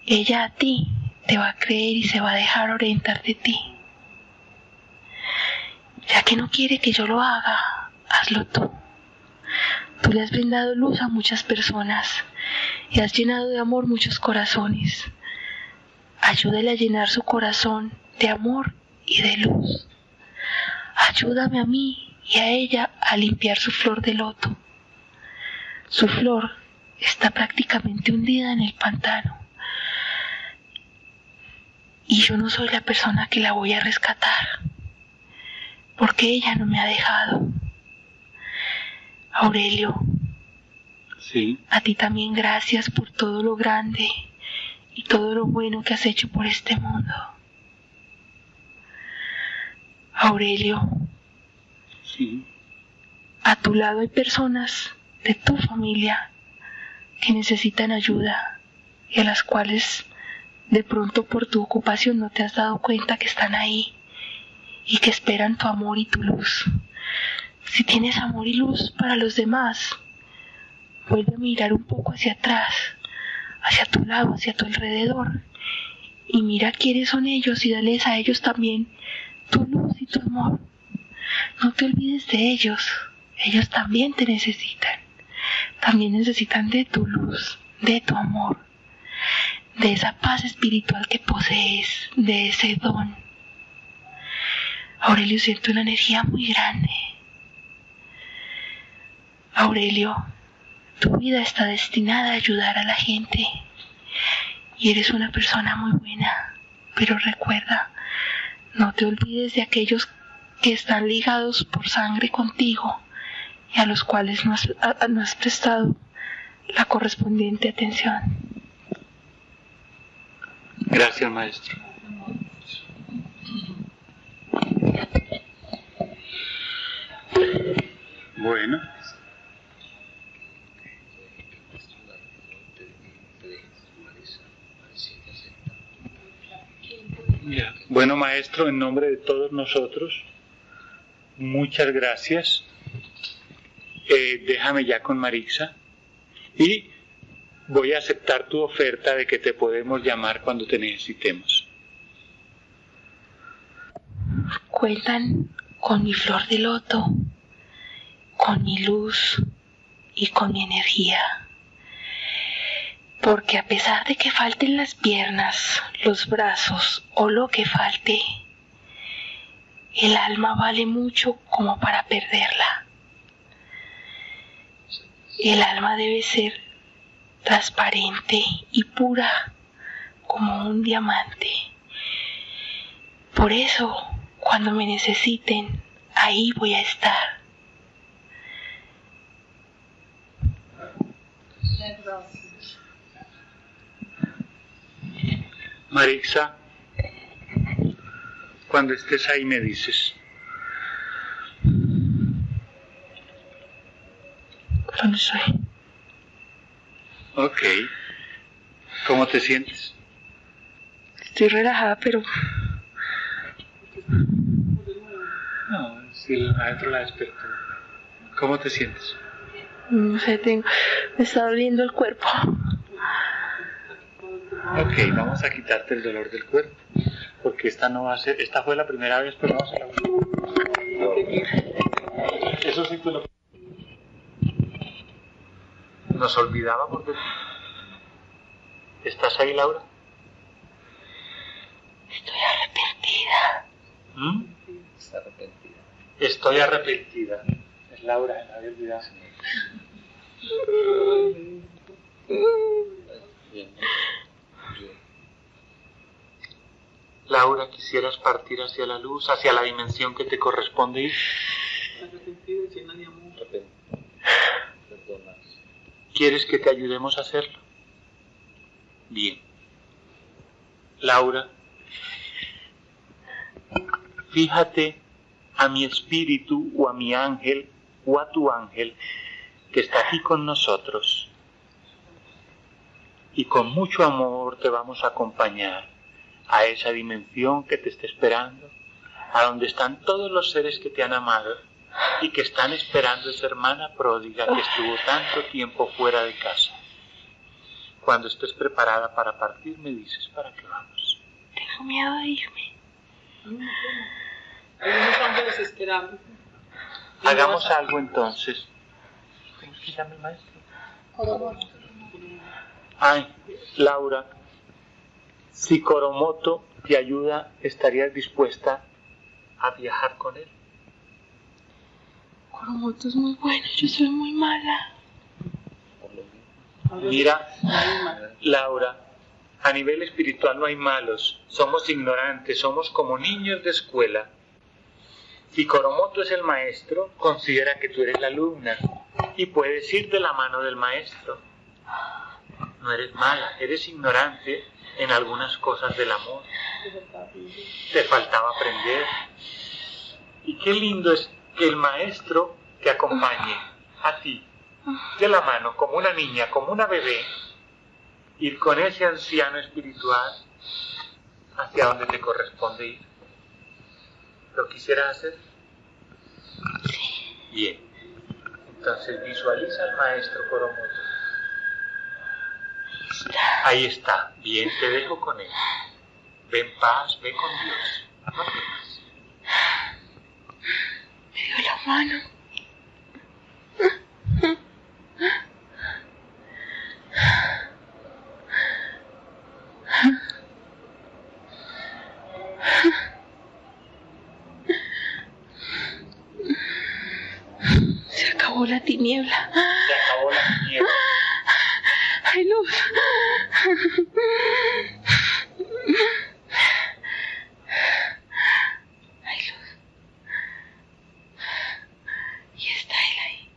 ella a ti te va a creer y se va a dejar orientar de ti. Ya que no quiere que yo lo haga, hazlo tú. Tú le has brindado luz a muchas personas y has llenado de amor muchos corazones. Ayúdale a llenar su corazón de amor y de luz. Ayúdame a mí y a ella a limpiar su flor de loto. Su flor está prácticamente hundida en el pantano. Y yo no soy la persona que la voy a rescatar, porque ella no me ha dejado. Aurelio, sí. A ti también gracias por todo lo grande y todo lo bueno que has hecho por este mundo. Aurelio, sí. A tu lado hay personas de tu familia que necesitan ayuda y a las cuales de pronto por tu ocupación no te has dado cuenta que están ahí y que esperan tu amor y tu luz. Si tienes amor y luz para los demás, vuelve a mirar un poco hacia atrás, hacia tu lado, hacia tu alrededor, y mira quiénes son ellos y dales a ellos también tu luz y tu amor. No te olvides de ellos, ellos también te necesitan, también necesitan de tu luz, de tu amor, de esa paz espiritual que posees, de ese don. Aurelio, siento una energía muy grande. Aurelio, tu vida está destinada a ayudar a la gente y eres una persona muy buena, pero recuerda, no te olvides de aquellos que están ligados por sangre contigo y a los cuales no has, a, no has prestado la correspondiente atención. Gracias, maestro. Bueno. Ya. Bueno, maestro, en nombre de todos nosotros, muchas gracias. Eh, déjame ya con Marixa y voy a aceptar tu oferta de que te podemos llamar cuando te necesitemos. Cuentan con mi flor de loto, con mi luz y con mi energía. Porque a pesar de que falten las piernas, los brazos o lo que falte, el alma vale mucho como para perderla. El alma debe ser transparente y pura como un diamante. Por eso, cuando me necesiten, ahí voy a estar. Marixa, cuando estés ahí me dices. ¿Dónde estoy? Ok. ¿Cómo te sientes? Estoy relajada, pero... No, si el maestro la despertó. ¿Cómo te sientes? No sé, tengo... me está doliendo el cuerpo. Ok, vamos a quitarte el dolor del cuerpo, porque esta no va a ser, esta fue la primera vez, pero no va a ser la última. Eso sí tú lo... Nos olvidaba porque... ¿Estás ahí, Laura? Estoy arrepentida. ¿Mm? Está arrepentida. Estoy arrepentida. Es Laura, me había olvidado. Bien. Laura, ¿quisieras partir hacia la luz, hacia la dimensión que te corresponde ir? Arrepentida y llena de amor. Perdonas. ¿Quieres que te ayudemos a hacerlo? Bien. Laura, fíjate a mi espíritu o a mi ángel o a tu ángel que está aquí con nosotros y con mucho amor te vamos a acompañar a esa dimensión que te está esperando, a donde están todos los seres que te han amado y que están esperando esa hermana pródiga que estuvo tanto tiempo fuera de casa. Cuando estés preparada para partir, me dices para qué vamos. Tengo miedo de irme. Hay unos ángeles esperando. Hagamos algo entonces. ¿Cómo se llama el maestro? Ay, Laura, si Coromoto te ayuda, ¿estarías dispuesta a viajar con él? Coromoto es muy bueno, yo soy muy mala. Mira, Laura, a nivel espiritual no hay malos, somos ignorantes, somos como niños de escuela. Si Coromoto es el maestro, considera que tú eres la alumna y puedes ir de la mano del maestro. No eres mala, eres ignorante en algunas cosas del amor. Te faltaba aprender. Y qué lindo es que el maestro te acompañe a ti, de la mano, como una niña, como una bebé, ir con ese anciano espiritual hacia donde te corresponde ir. ¿Lo quisieras hacer? Sí. Bien. Entonces visualiza al maestro Coromoto. Ahí está. Bien, te dejo con él. Ve en paz, ve con Dios. No temas. Me dio la mano. Se acabó la tiniebla. Se acabó la tiniebla. Hay luz. Hay luz. Y está él ahí.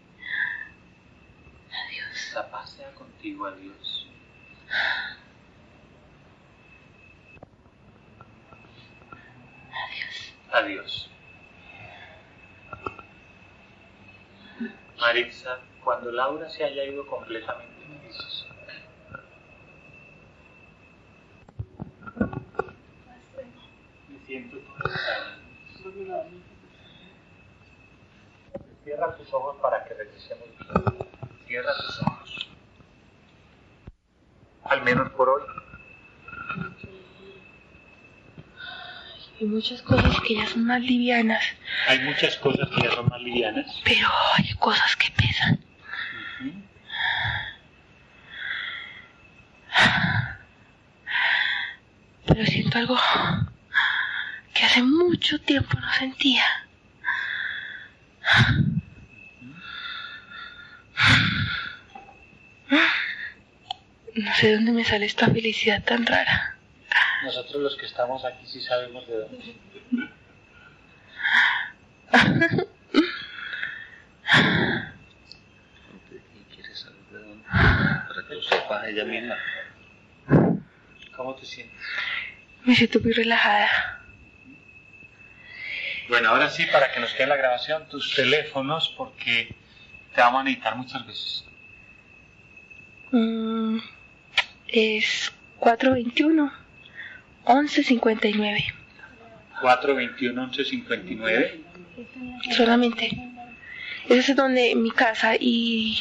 Adiós. La paz sea contigo, adiós. Adiós. Adiós. Maritza, cuando Laura se haya ido completamente, me dices. Me siento todo extraño. Cierra tus ojos para que regresemos bien. Cierra tus ojos. Al menos por hoy. Hay muchas cosas que ya son más livianas, Hay muchas cosas que ya son más livianas. pero hay cosas que pesan. Ujú. Pero siento algo que hace mucho tiempo no sentía. No sé de dónde me sale esta felicidad tan rara. Nosotros los que estamos aquí sí sabemos de dónde. ¿Y quieres saber de dónde? Para que lo sepas ella misma. ¿Cómo te sientes? Me siento muy relajada. Bueno, ahora sí, para que nos quede la grabación, tus teléfonos, porque te vamos a necesitar muchas veces. Mm, es cuatro veintiuno, once cincuenta y nueve. cuatro veintiuno, once cincuenta y nueve. Solamente. Ese es donde mi casa y...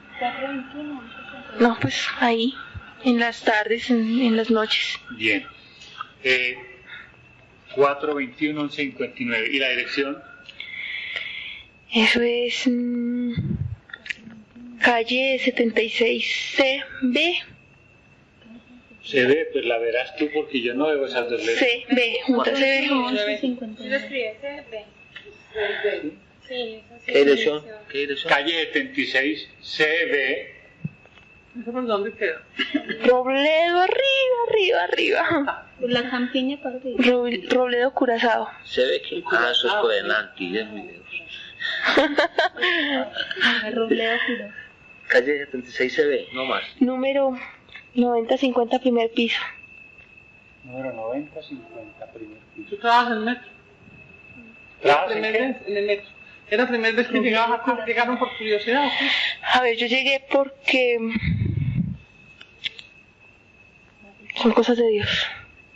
No, pues ahí, en las tardes, en, en las noches. Bien. Eh, cuatro veintiuno, once cincuenta y nueve. ¿Y la dirección? Eso es mm, calle setenta y seis C B. Se ve, pues la verás tú porque yo no veo esas dos letras. C B, junta C B. Si lo escribes, C B. Sí, eso sí. ¿Qué dirección? ¿Qué dirección? Calle setenta y seis C B. ¿Eso por dónde queda? Robledo arriba, arriba, arriba. La campiña para arriba. Ro- Robledo Curazao. Se ve que... Ah, eso es por delante, ya es muy lejos. Robledo Curazao. Calle setenta y seis se ve, no más. Número noventa cincuenta, primer piso. Número noventa cincuenta, primer piso. ¿Tú trabajas en el metro? Era la ¿Trabajas en primera qué? vez en el metro. ¿Era la primera vez que llegabas acá? ¿Llegaron por curiosidad o qué? A ver, yo llegué porque son cosas de Dios.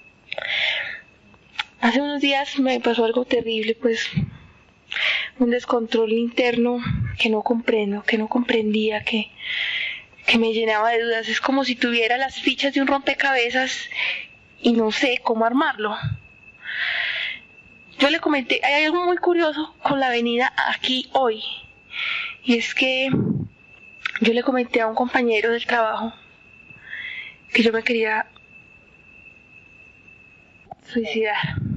Hace unos días me pasó algo terrible, pues un descontrol interno que no comprendo, que no comprendía, que, que me llenaba de dudas. Es como si tuviera las fichas de un rompecabezas y no sé cómo armarlo. Yo le comenté, hay algo muy curioso con la avenida aquí hoy, y es que yo le comenté a un compañero del trabajo que yo me quería suicidar.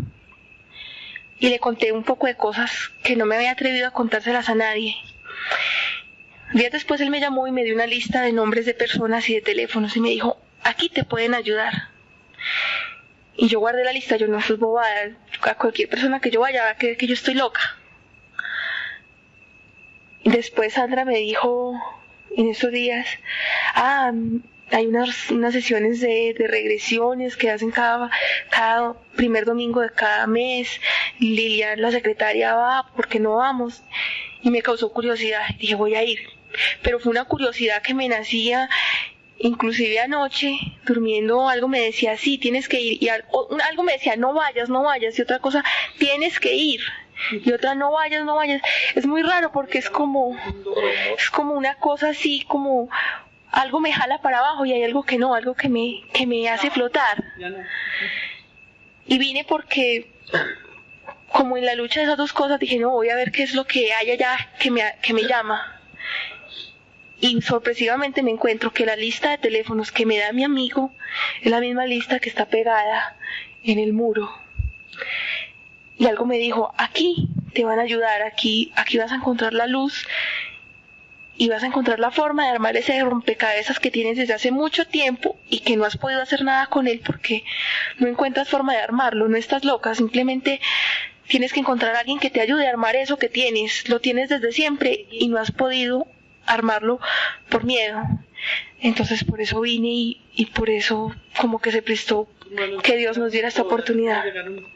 Y le conté un poco de cosas que no me había atrevido a contárselas a nadie. Días después él me llamó y me dio una lista de nombres de personas y de teléfonos y me dijo, aquí te pueden ayudar. Y yo guardé la lista, yo no soy bobada, a cualquier persona que yo vaya va a creer que yo estoy loca. Y después Sandra me dijo en esos días, ah, hay unas, unas sesiones de, de regresiones que hacen cada, cada primer domingo de cada mes, Lilian, la secretaria, va, ¿por qué no vamos? Y me causó curiosidad, dije voy a ir, pero fue una curiosidad que me nacía. Inclusive anoche, durmiendo, algo me decía, sí, tienes que ir, y algo, algo me decía, no vayas, no vayas, y otra cosa, tienes que ir, y otra, no vayas, no vayas. Es muy raro porque es como, es como una cosa así, como algo me jala para abajo y hay algo que no, algo que me, que me hace flotar. Y vine porque, como en la lucha de esas dos cosas, dije, no, voy a ver qué es lo que hay allá que me, que me llama. Y sorpresivamente me encuentro que la lista de teléfonos que me da mi amigo es la misma lista que está pegada en el muro. Y algo me dijo, aquí te van a ayudar, aquí, aquí vas a encontrar la luz y vas a encontrar la forma de armar ese rompecabezas que tienes desde hace mucho tiempo y que no has podido hacer nada con él porque no encuentras forma de armarlo, no estás loca, simplemente tienes que encontrar a alguien que te ayude a armar eso que tienes, lo tienes desde siempre y no has podido armarlo por miedo. Entonces por eso vine y, y por eso como que se prestó que Dios nos diera esta oportunidad.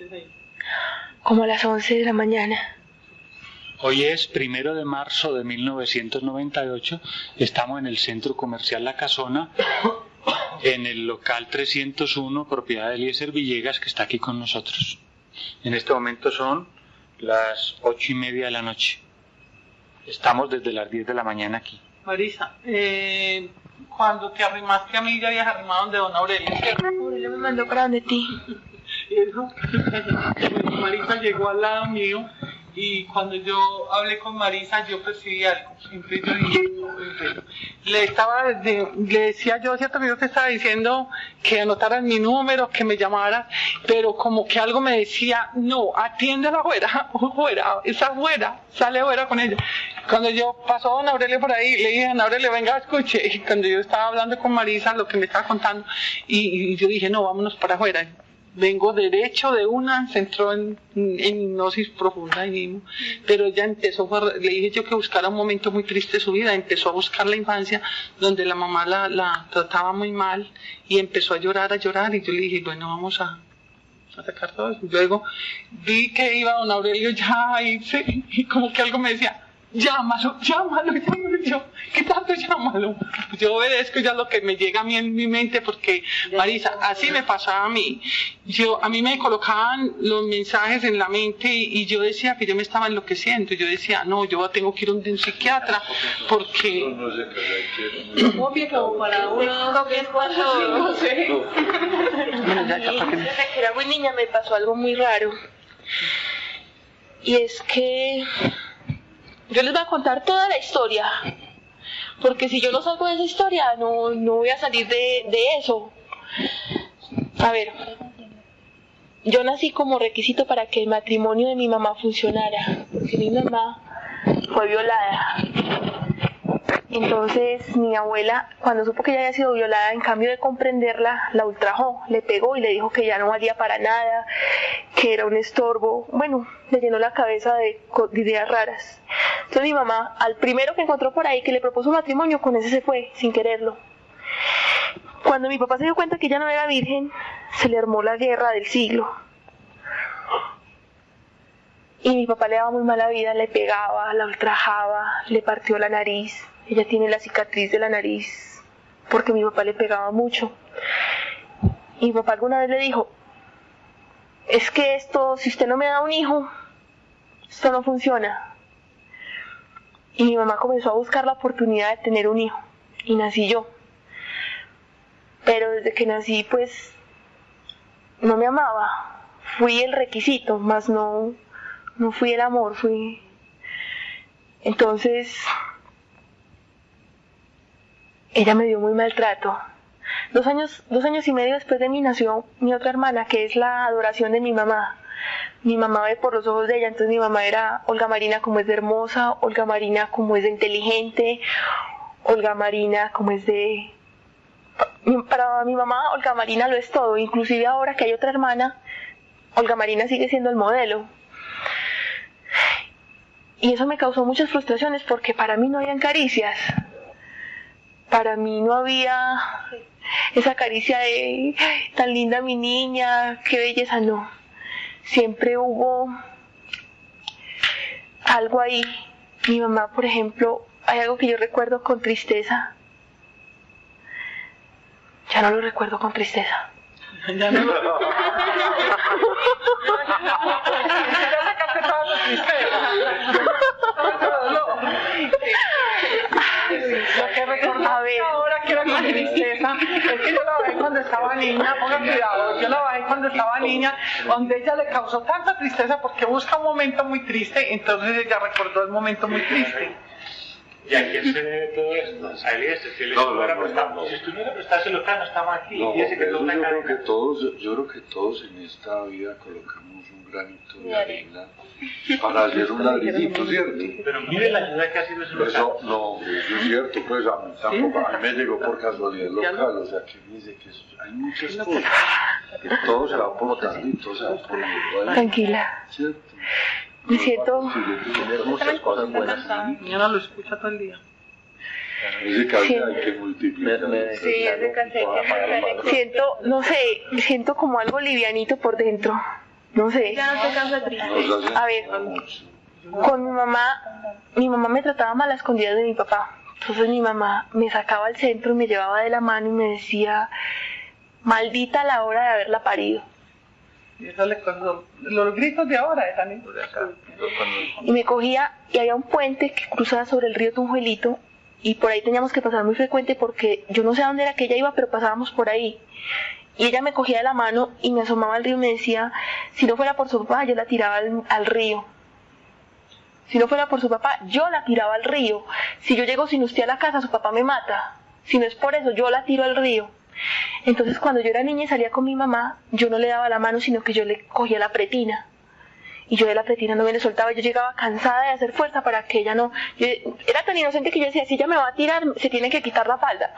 Como a las once de la mañana. Hoy es primero de marzo de mil novecientos noventa y ocho, estamos en el Centro Comercial La Casona, en el local trescientos uno, propiedad de Eliezer Villegas, que está aquí con nosotros. En este momento son las ocho y media de la noche. Estamos desde las diez de la mañana aquí. Marisa, eh, cuando te arrimaste a mí ya habías arrimado donde don Aurelio. Aurelio me mandó para donde ti. Eso, Marisa llegó al lado mío y cuando yo hablé con Marisa yo percibí algo. Entonces yo dije, le estaba, de, le decía yo, cierto que yo te estaba diciendo que anotaras mi número, que me llamaras, pero como que algo me decía, no, atiéndela fuera, fuera, está fuera, sale fuera con ella. Cuando yo pasó don Aurelio por ahí, le dije, don Aurelio, venga, escuche. Y cuando yo estaba hablando con Marisa, lo que me estaba contando, y, y yo dije, no, vámonos para afuera. Vengo derecho de una, se entró en, en hipnosis profunda ahí mismo, pero ella empezó, le dije yo que buscara un momento muy triste de su vida, empezó a buscar la infancia donde la mamá la, la trataba muy mal y empezó a llorar, a llorar, y yo le dije, bueno, vamos a, a sacar todo eso. Luego vi que iba don Aurelio ya a irse y como que algo me decía, llámalo, llámalo, llámalo. Yo, ¿qué tanto llámalo? Yo obedezco ya lo que me llega a mí en mi mente porque, Marisa, así me pasaba a mí. Yo, a mí me colocaban los mensajes en la mente y, y yo decía que yo me estaba enloqueciendo. Yo decía, no, yo tengo que ir a un, un psiquiatra porque... Obvio como para uno, no sé. Desde que era muy niña me pasó algo muy raro. Y es que... yo les voy a contar toda la historia, porque si yo no salgo de esa historia, no, no voy a salir de, de eso. A ver, yo nací como requisito para que el matrimonio de mi mamá funcionara, porque mi mamá fue violada. Entonces mi abuela, cuando supo que ella había sido violada, en cambio de comprenderla, la ultrajó, le pegó y le dijo que ya no valía para nada, que era un estorbo. Bueno, le llenó la cabeza de, de ideas raras. Entonces mi mamá, al primero que encontró por ahí que le propuso matrimonio, con ese se fue, sin quererlo. Cuando mi papá se dio cuenta que ella no era virgen, se le armó la guerra del siglo. Y mi papá le daba muy mala vida, le pegaba, la ultrajaba, le partió la nariz. Ella tiene la cicatriz de la nariz porque mi papá le pegaba mucho. Y mi papá alguna vez le dijo, es que esto, si usted no me da un hijo, esto no funciona. Y mi mamá comenzó a buscar la oportunidad de tener un hijo. y nací yo. Pero desde que nací, pues, no me amaba. Fui el requisito, más no, no fui el amor, fui... Entonces, ella me dio muy maltrato. Dos años, dos años y medio después de mí nació mi otra hermana, que es la adoración de mi mamá. Mi mamá ve por los ojos de ella, entonces mi mamá era Olga Marina como es de hermosa, Olga Marina como es de inteligente, Olga Marina como es de... Para mi mamá Olga Marina lo es todo, inclusive ahora que hay otra hermana, Olga Marina sigue siendo el modelo. Y eso me causó muchas frustraciones porque para mí no habían caricias, para mí no había esa caricia de tan linda mi niña, qué belleza, no. Siempre hubo algo ahí. Mi mamá, por ejemplo, hay algo que yo recuerdo con tristeza. Ya no lo recuerdo con tristeza. Ya no lo Lo que recordaba ahora que era con tristeza es que yo la bajé cuando estaba niña, ponga cuidado, yo la bajé cuando estaba niña, donde ella le causó tanta tristeza porque busca un momento muy triste, entonces ella recordó el momento muy triste. ¿Y a quién se debe todo esto? A Eliezer, si no, no, no, no, no. Si estuviera prestado el no estamos aquí. No, y ese que pero una yo creo cadena. que todos, yo creo que todos en esta vida colocamos un granito de arena para hacer un ladrillito, ¿cierto? Pero mire la ayuda que ha sido ese local. Eso, no, eso es cierto, pues a mí tampoco, a mí me llegó por casualidad local, o sea que me dice que eso, hay muchas cosas, que todo se va aportando y todo se va poniendo ahí. Tranquila. ¿Cierto? Me siento... muchas cosas buenas. Ya no lo escucha todo el día. Ese caso hay que multiplicar. Sí, ese cassette. Siento, no sé, siento como algo livianito por dentro. No sé. Ya no te cansa triste. A ver, con mi mamá, mi mamá me trataba mal a escondidas de mi papá. Entonces mi mamá me sacaba al centro y me llevaba de la mano y me decía, maldita la hora de haberla parido. Y eso le causó los gritos de ahora, esa niña. Y me cogía y había un puente que cruzaba sobre el río Tunjuelito y por ahí teníamos que pasar muy frecuente porque yo no sé a dónde era que ella iba, pero pasábamos por ahí. Y ella me cogía de la mano y me asomaba al río y me decía, si no fuera por su papá, yo la tiraba al, al río. Si no fuera por su papá, yo la tiraba al río. Si yo llego sin usted a la casa, su papá me mata. Si no es por eso, yo la tiro al río. Entonces cuando yo era niña y salía con mi mamá, yo no le daba la mano, sino que yo le cogía la pretina. Y yo de la pretina no me le soltaba, yo llegaba cansada de hacer fuerza para que ella no... Yo era tan inocente que yo decía, si ella me va a tirar, se tiene que quitar la falda.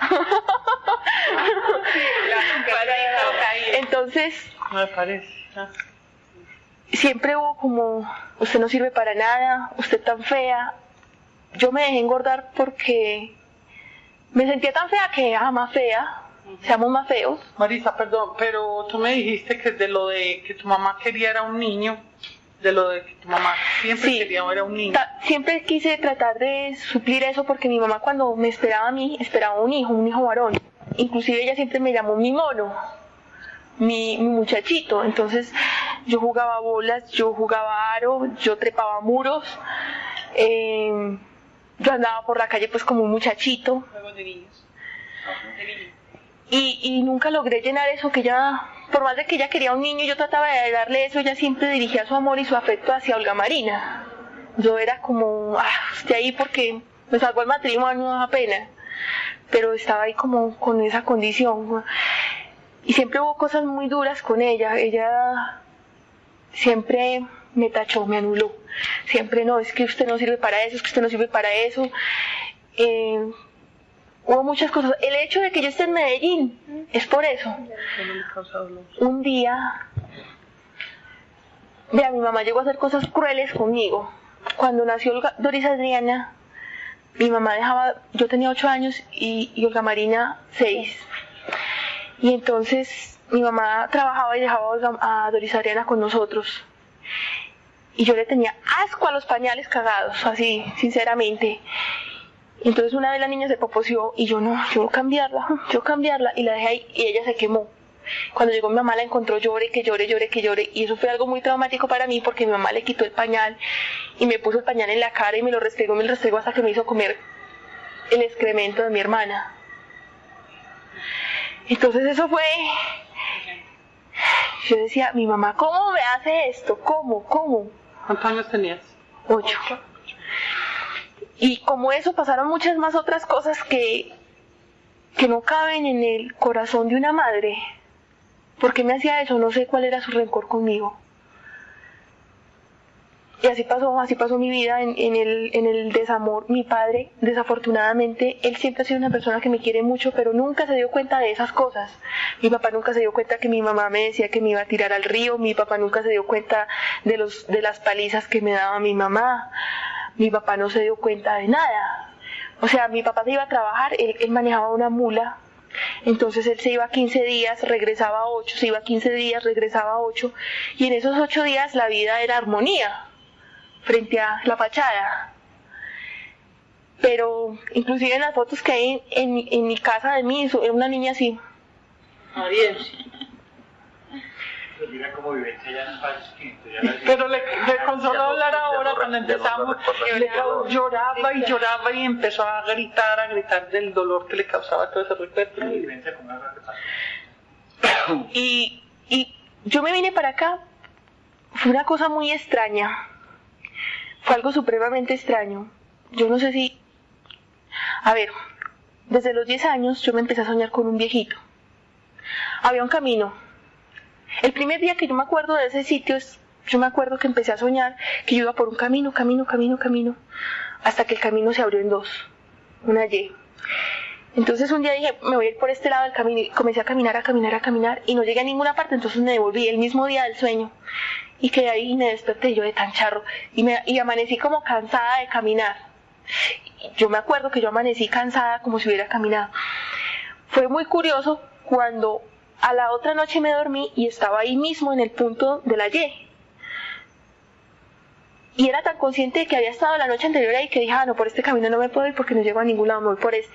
Entonces, Me parece. siempre hubo como, usted no sirve para nada, usted tan fea. Yo me dejé engordar porque me sentía tan fea que, ah, más fea, seamos más feos. Marisa, perdón, pero tú me dijiste que de lo de que tu mamá quería era un niño, de lo de que tu mamá siempre Sí. quería era un niño. Ta- Siempre quise tratar de suplir eso porque mi mamá cuando me esperaba a mí, esperaba un hijo, un hijo varón. Inclusive ella siempre me llamó mi mono, mi, mi muchachito. Entonces yo jugaba bolas, yo jugaba aro, yo trepaba muros, eh, yo andaba por la calle pues como un muchachito. Juegos de niños. De niños. Y, y nunca logré llenar eso que ella, por más de que ella quería un niño, yo trataba de darle eso, ella siempre dirigía su amor y su afecto hacia Olga Marina. Yo era como, ah, estoy ahí porque me salvó el matrimonio apenas, pero estaba ahí como con esa condición. Y siempre hubo cosas muy duras con ella, ella siempre me tachó, me anuló. Siempre no, es que usted no sirve para eso, es que usted no sirve para eso. Eh, Hubo muchas cosas. El hecho de que yo esté en Medellín es por eso. Un día, vea, mi mamá llegó a hacer cosas crueles conmigo. Cuando nació Olga, Doris Adriana, mi mamá dejaba, yo tenía ocho años y, y Olga Marina seis. Y entonces mi mamá trabajaba y dejaba a, Olga, a Doris Adriana con nosotros. Y yo le tenía asco a los pañales cagados, así, sinceramente. Entonces una vez la niña se poposeó y yo no, yo cambiarla, yo cambiarla y la dejé ahí y ella se quemó. Cuando llegó mi mamá la encontró, llore, que llore, llore, que llore y eso fue algo muy traumático para mí porque mi mamá le quitó el pañal y me puso el pañal en la cara y me lo restregó, me lo restregó hasta que me hizo comer el excremento de mi hermana. Entonces eso fue, yo decía, mi mamá, ¿cómo me hace esto? ¿Cómo? ¿Cómo? ¿Cuántos años tenías? Ocho. Y como eso pasaron muchas más otras cosas que, que no caben en el corazón de una madre. ¿Por qué me hacía eso? No sé cuál era su rencor conmigo. Y así pasó, así pasó mi vida en, en, el, en el desamor. Mi padre, desafortunadamente, él siempre ha sido una persona que me quiere mucho, pero nunca se dio cuenta de esas cosas. Mi papá nunca se dio cuenta que mi mamá me decía que me iba a tirar al río. Mi papá nunca se dio cuenta de, los, de las palizas que me daba mi mamá. Mi papá no se dio cuenta de nada. O sea, mi papá se iba a trabajar, él, él manejaba una mula. Entonces él se iba quince días, regresaba ocho, se iba quince días, regresaba ocho. Y en esos ocho días la vida era armonía frente a la fachada. Pero inclusive en las fotos que hay en, en, en mi casa de mí, era una niña así. Audiencia. Mira cómo vivencia ya no es distinto. Ya la Pero le, le con solo hablar ahora, cuando empezamos, le lloraba y lloraba y empezó a gritar, a gritar del dolor que le causaba todo ese recuerdo. vivencia como algo que pasó. Y, y yo me vine para acá, fue una cosa muy extraña. Fue algo supremamente extraño. Yo no sé si... A ver, desde los diez años yo me empecé a soñar con un viejito. Había un camino. El primer día que yo me acuerdo de ese sitio, es, yo me acuerdo que empecé a soñar que yo iba por un camino, camino, camino, camino, hasta que el camino se abrió en dos, una Y. Entonces un día dije, me voy a ir por este lado del camino, y comencé a caminar, a caminar, a caminar, y no llegué a ninguna parte, entonces me devolví el mismo día del sueño. Y quedé ahí y me desperté yo de tan charro. Y, me, y amanecí como cansada de caminar. Yo me acuerdo que yo amanecí cansada como si hubiera caminado. Fue muy curioso cuando a la otra noche me dormí y estaba ahí mismo en el punto de la Y. Y era tan consciente de que había estado la noche anterior ahí que dije, ah, no, por este camino no me puedo ir porque no llego a ningún lado, me voy por este.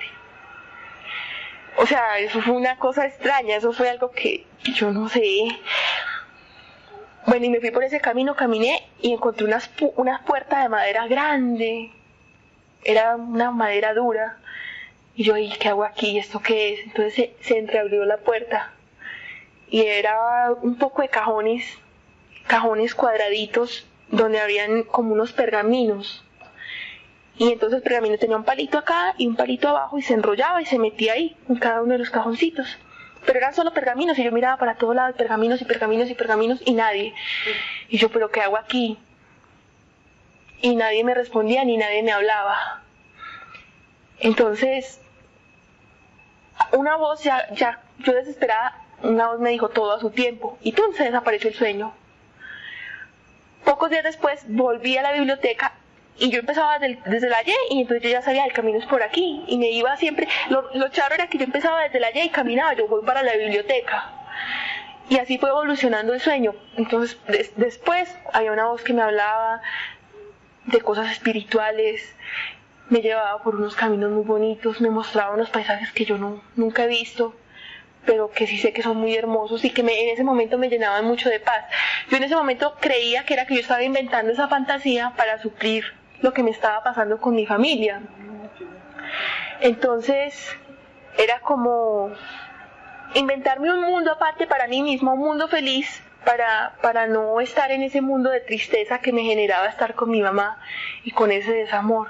O sea, eso fue una cosa extraña, eso fue algo que yo no sé... Bueno, y me fui por ese camino, caminé y encontré unas, pu- unas puertas de madera grande. Era una madera dura. Y yo, ¿y qué hago aquí? ¿Esto qué es? Entonces se, se entreabrió la puerta. Y era un poco de cajones, cajones cuadraditos, donde habían como unos pergaminos. Y entonces el pergamino tenía un palito acá y un palito abajo y se enrollaba y se metía ahí, en cada uno de los cajoncitos. Pero eran solo pergaminos y yo miraba para todos lados, pergaminos y pergaminos y pergaminos y nadie. Y yo, ¿pero qué hago aquí? Y nadie me respondía ni nadie me hablaba. Entonces, una voz ya, ya, yo desesperada, una voz me dijo todo a su tiempo y ¡tum! Se desapareció el sueño. Pocos días después volví a la biblioteca y yo empezaba desde, desde la Y y entonces yo ya sabía el camino es por aquí y me iba siempre, lo, lo charro era que yo empezaba desde la Y y caminaba, yo voy para la biblioteca y así fue evolucionando el sueño. Entonces des, después había una voz que me hablaba de cosas espirituales, me llevaba por unos caminos muy bonitos, me mostraba unos paisajes que yo no, nunca he visto, pero que sí sé que son muy hermosos y que me, en ese momento me llenaban mucho de paz. Yo en ese momento creía que era que yo estaba inventando esa fantasía para suplir lo que me estaba pasando con mi familia. Entonces era como inventarme un mundo aparte para mí misma, un mundo feliz, para, para no estar en ese mundo de tristeza que me generaba estar con mi mamá y con ese desamor.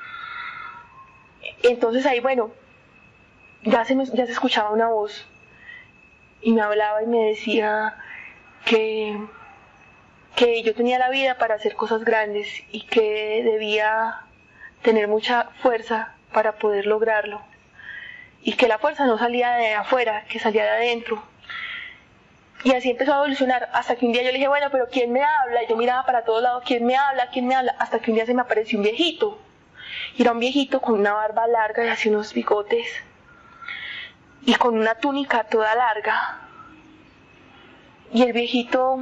Entonces ahí, bueno, ya se, me, ya se escuchaba una voz y me hablaba y me decía que, que yo tenía la vida para hacer cosas grandes y que debía tener mucha fuerza para poder lograrlo y que la fuerza no salía de afuera, que salía de adentro. Y así empezó a evolucionar hasta que un día yo le dije, bueno, pero ¿quién me habla? Y yo miraba para todos lados, ¿quién me habla? ¿quién me habla? Hasta que un día se me apareció un viejito. Y era un viejito con una barba larga y así unos bigotes y con una túnica toda larga. Y el viejito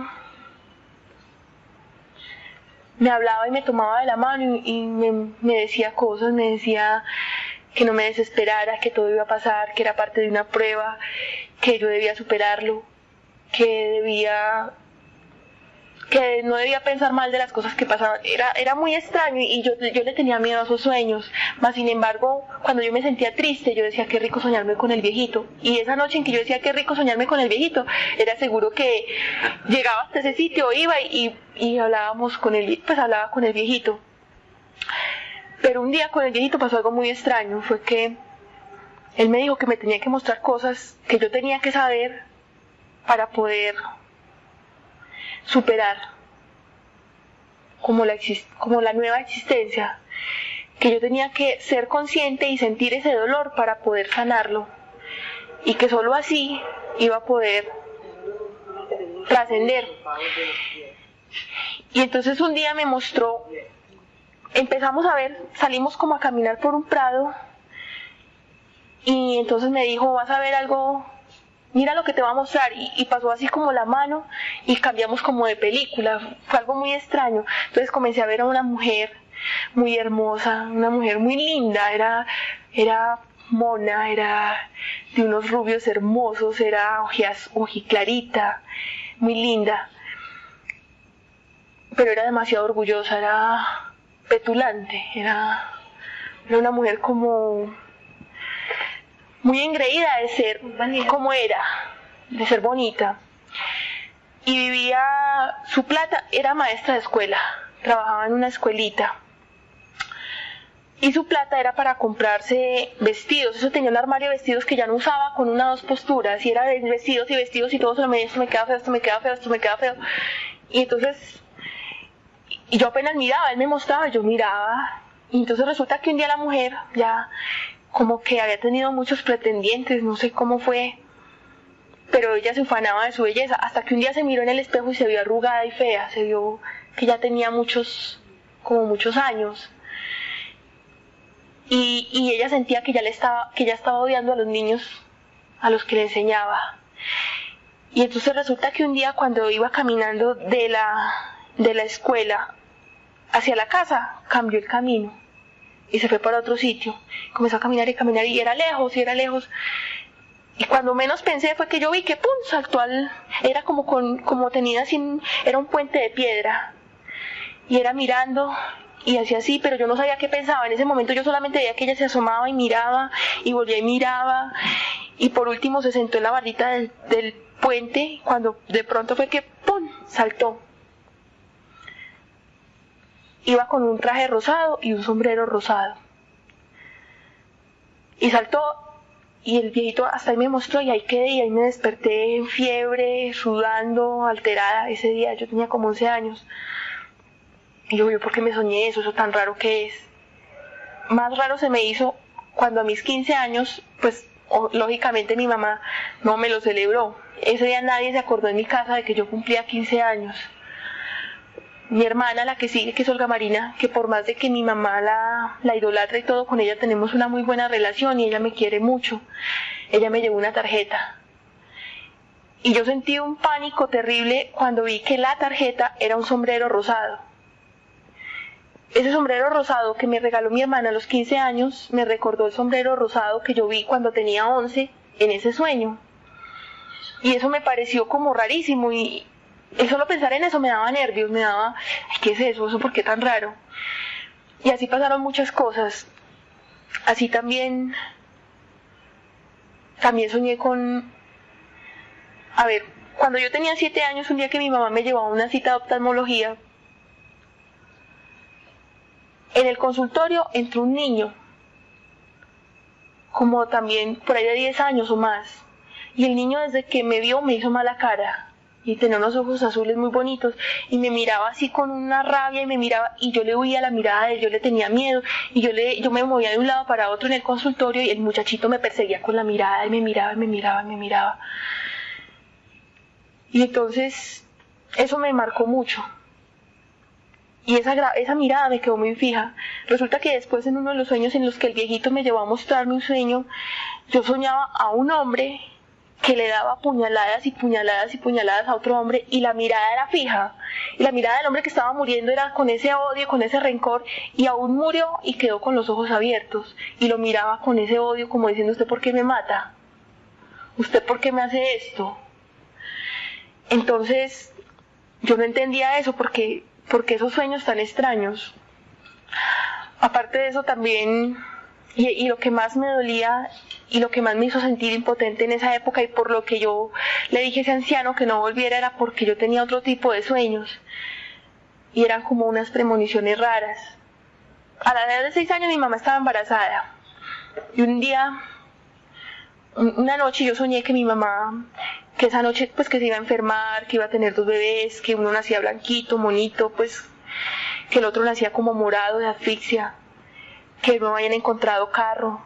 me hablaba y me tomaba de la mano y, y me, me decía cosas, me decía que no me desesperara, que todo iba a pasar, que era parte de una prueba, que yo debía superarlo, que debía que no debía pensar mal de las cosas que pasaban. Era, era muy extraño y yo, yo le tenía miedo a esos sueños. Mas, sin embargo, cuando yo me sentía triste, yo decía, qué rico soñarme con el viejito. Y esa noche en que yo decía, qué rico soñarme con el viejito, era seguro que llegaba hasta ese sitio, iba y, y hablábamos con el, pues hablaba con el viejito. Pero un día con el viejito pasó algo muy extraño. Fue que él me dijo que me tenía que mostrar cosas que yo tenía que saber para poder superar como la, como la nueva existencia, que yo tenía que ser consciente y sentir ese dolor para poder sanarlo, y que solo así iba a poder trascender. Y entonces un día me mostró, empezamos a ver, salimos como a caminar por un prado, y entonces me dijo, vas a ver algo, mira lo que te va a mostrar, y, y pasó así como la mano y cambiamos como de película. Fue algo muy extraño. Entonces comencé a ver a una mujer muy hermosa, una mujer muy linda, era, era mona, era de unos rubios hermosos, era ojiclarita, muy linda, pero era demasiado orgullosa, era petulante, era, era una mujer como muy engreída de ser como era, de ser bonita. Y vivía, su plata, era maestra de escuela, trabajaba en una escuelita. Y su plata era para comprarse vestidos. Eso tenía un armario de vestidos que ya no usaba, con una o dos posturas. Y era de vestidos y vestidos y todo eso me esto me queda feo, esto me queda feo, esto me queda feo. Y entonces, y yo apenas miraba, él me mostraba, yo miraba. Y entonces resulta que un día la mujer ya como que había tenido muchos pretendientes, no sé cómo fue, pero ella se ufanaba de su belleza, hasta que un día se miró en el espejo y se vio arrugada y fea, se vio que ya tenía muchos, como muchos años, y, y ella sentía que ya le estaba, que ya estaba odiando a los niños a los que le enseñaba. Y entonces resulta que un día cuando iba caminando de la, de la escuela hacia la casa, cambió el camino y se fue para otro sitio. Comenzó a caminar y caminar y era lejos y era lejos. Y cuando menos pensé fue que yo vi que pum, saltó al, era como con, como tenía así, era un puente de piedra. Y era mirando y hacía así, pero yo no sabía qué pensaba. En ese momento yo solamente veía que ella se asomaba y miraba y volvía y miraba. Y por último se sentó en la barrita del, del puente, cuando de pronto fue que pum, saltó. Iba con un traje rosado y un sombrero rosado. Y saltó, y el viejito hasta ahí me mostró, y ahí quedé, y ahí me desperté en fiebre, sudando, alterada. Ese día yo tenía como once años. Y yo, yo, ¿por qué me soñé eso? Eso tan raro que es. Más raro se me hizo cuando a mis quince años, pues, o, lógicamente mi mamá no me lo celebró. Ese día nadie se acordó en mi casa de que yo cumplía quince años. Mi hermana, la que sigue, que es Olga Marina, que por más de que mi mamá la, la idolatra y todo, con ella tenemos una muy buena relación y ella me quiere mucho. Ella me llevó una tarjeta. Y yo sentí un pánico terrible cuando vi que la tarjeta era un sombrero rosado. Ese sombrero rosado que me regaló mi hermana a los quince años, me recordó el sombrero rosado que yo vi cuando tenía once en ese sueño. Y eso me pareció como rarísimo y... y solo pensar en eso me daba nervios, me daba, ay, ¿qué es eso? ¿Eso por qué tan raro? Y así pasaron muchas cosas. Así también, también soñé con, a ver, cuando yo tenía siete años, un día que mi mamá me llevó a una cita de oftalmología, en el consultorio entró un niño, como también por ahí de diez años o más, y el niño desde que me vio me hizo mala cara. Y tenía unos ojos azules muy bonitos, y me miraba así con una rabia, y me miraba, y yo le huía la mirada de él, yo le tenía miedo, y yo le, yo me movía de un lado para otro en el consultorio, y el muchachito me perseguía con la mirada, y me miraba, y me miraba, y me miraba. Y entonces, eso me marcó mucho. Y esa, esa mirada me quedó muy fija. Resulta que después, en uno de los sueños en los que el viejito me llevó a mostrarme un sueño, yo soñaba a un hombre que le daba puñaladas y puñaladas y puñaladas a otro hombre, y la mirada era fija, y la mirada del hombre que estaba muriendo era con ese odio, con ese rencor, y aún murió y quedó con los ojos abiertos, y lo miraba con ese odio como diciendo, ¿usted por qué me mata? ¿Usted por qué me hace esto? Entonces, yo no entendía eso, porque, porque esos sueños tan extraños. Aparte de eso también, y, y lo que más me dolía y lo que más me hizo sentir impotente en esa época, y por lo que yo le dije a ese anciano que no volviera, era porque yo tenía otro tipo de sueños, y eran como unas premoniciones raras. A la edad de seis años mi mamá estaba embarazada, y un día, una noche yo soñé que mi mamá, que esa noche pues que se iba a enfermar, que iba a tener dos bebés, que uno nacía blanquito, monito, pues que el otro nacía como morado de asfixia, que no habían encontrado carro.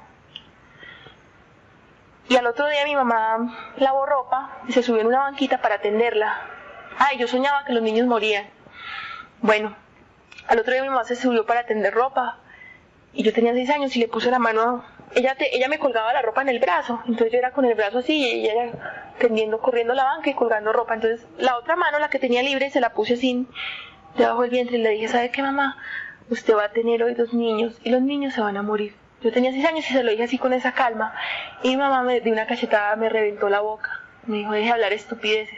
Y al otro día mi mamá lavó ropa y se subió en una banquita para atenderla. Ay, yo soñaba que los niños morían. Bueno, al otro día mi mamá se subió para tender ropa y yo tenía seis años y le puse la mano, ella, te, ella me colgaba la ropa en el brazo, entonces yo era con el brazo así y ella era tendiendo, corriendo la banca y colgando ropa. Entonces la otra mano, la que tenía libre, se la puse así debajo del vientre y le dije, ¿sabe qué, mamá? Usted va a tener hoy dos niños y los niños se van a morir. Yo tenía seis años y se lo dije así con esa calma, y mi mamá me dio una cachetada, me reventó la boca, me dijo, deje de hablar estupideces.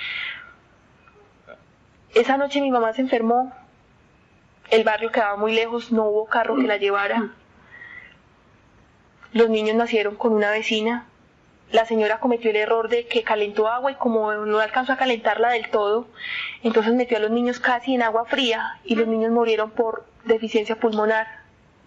Esa noche mi mamá se enfermó, el barrio quedaba muy lejos, no hubo carro que la llevara, los niños nacieron con una vecina, la señora cometió el error de que calentó agua y como no alcanzó a calentarla del todo, entonces metió a los niños casi en agua fría y los niños murieron por deficiencia pulmonar.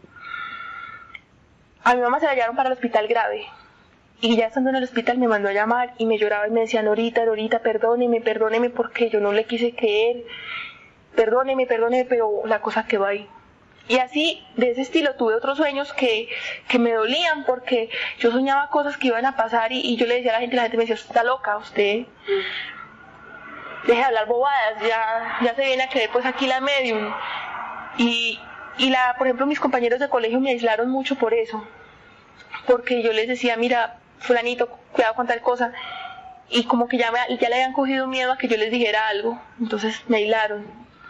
A mi mamá se la llevaron para el hospital grave y ya estando en el hospital me mandó a llamar y me lloraba y me decía, Norita, Norita, perdóneme, perdóneme porque yo no le quise creer, perdóneme, perdóneme, pero la cosa quedó ahí. Y así, de ese estilo, tuve otros sueños que, que me dolían porque yo soñaba cosas que iban a pasar y, y yo le decía a la gente, la gente me decía, usted está loca, usted deje de hablar bobadas, ya, ya se viene a creer pues aquí la medium. Y, y la, por ejemplo, mis compañeros de colegio me aislaron mucho por eso, porque yo les decía, mira, fulanito, cuidado con tal cosa, y como que ya, me, ya le habían cogido miedo a que yo les dijera algo, entonces me aislaron.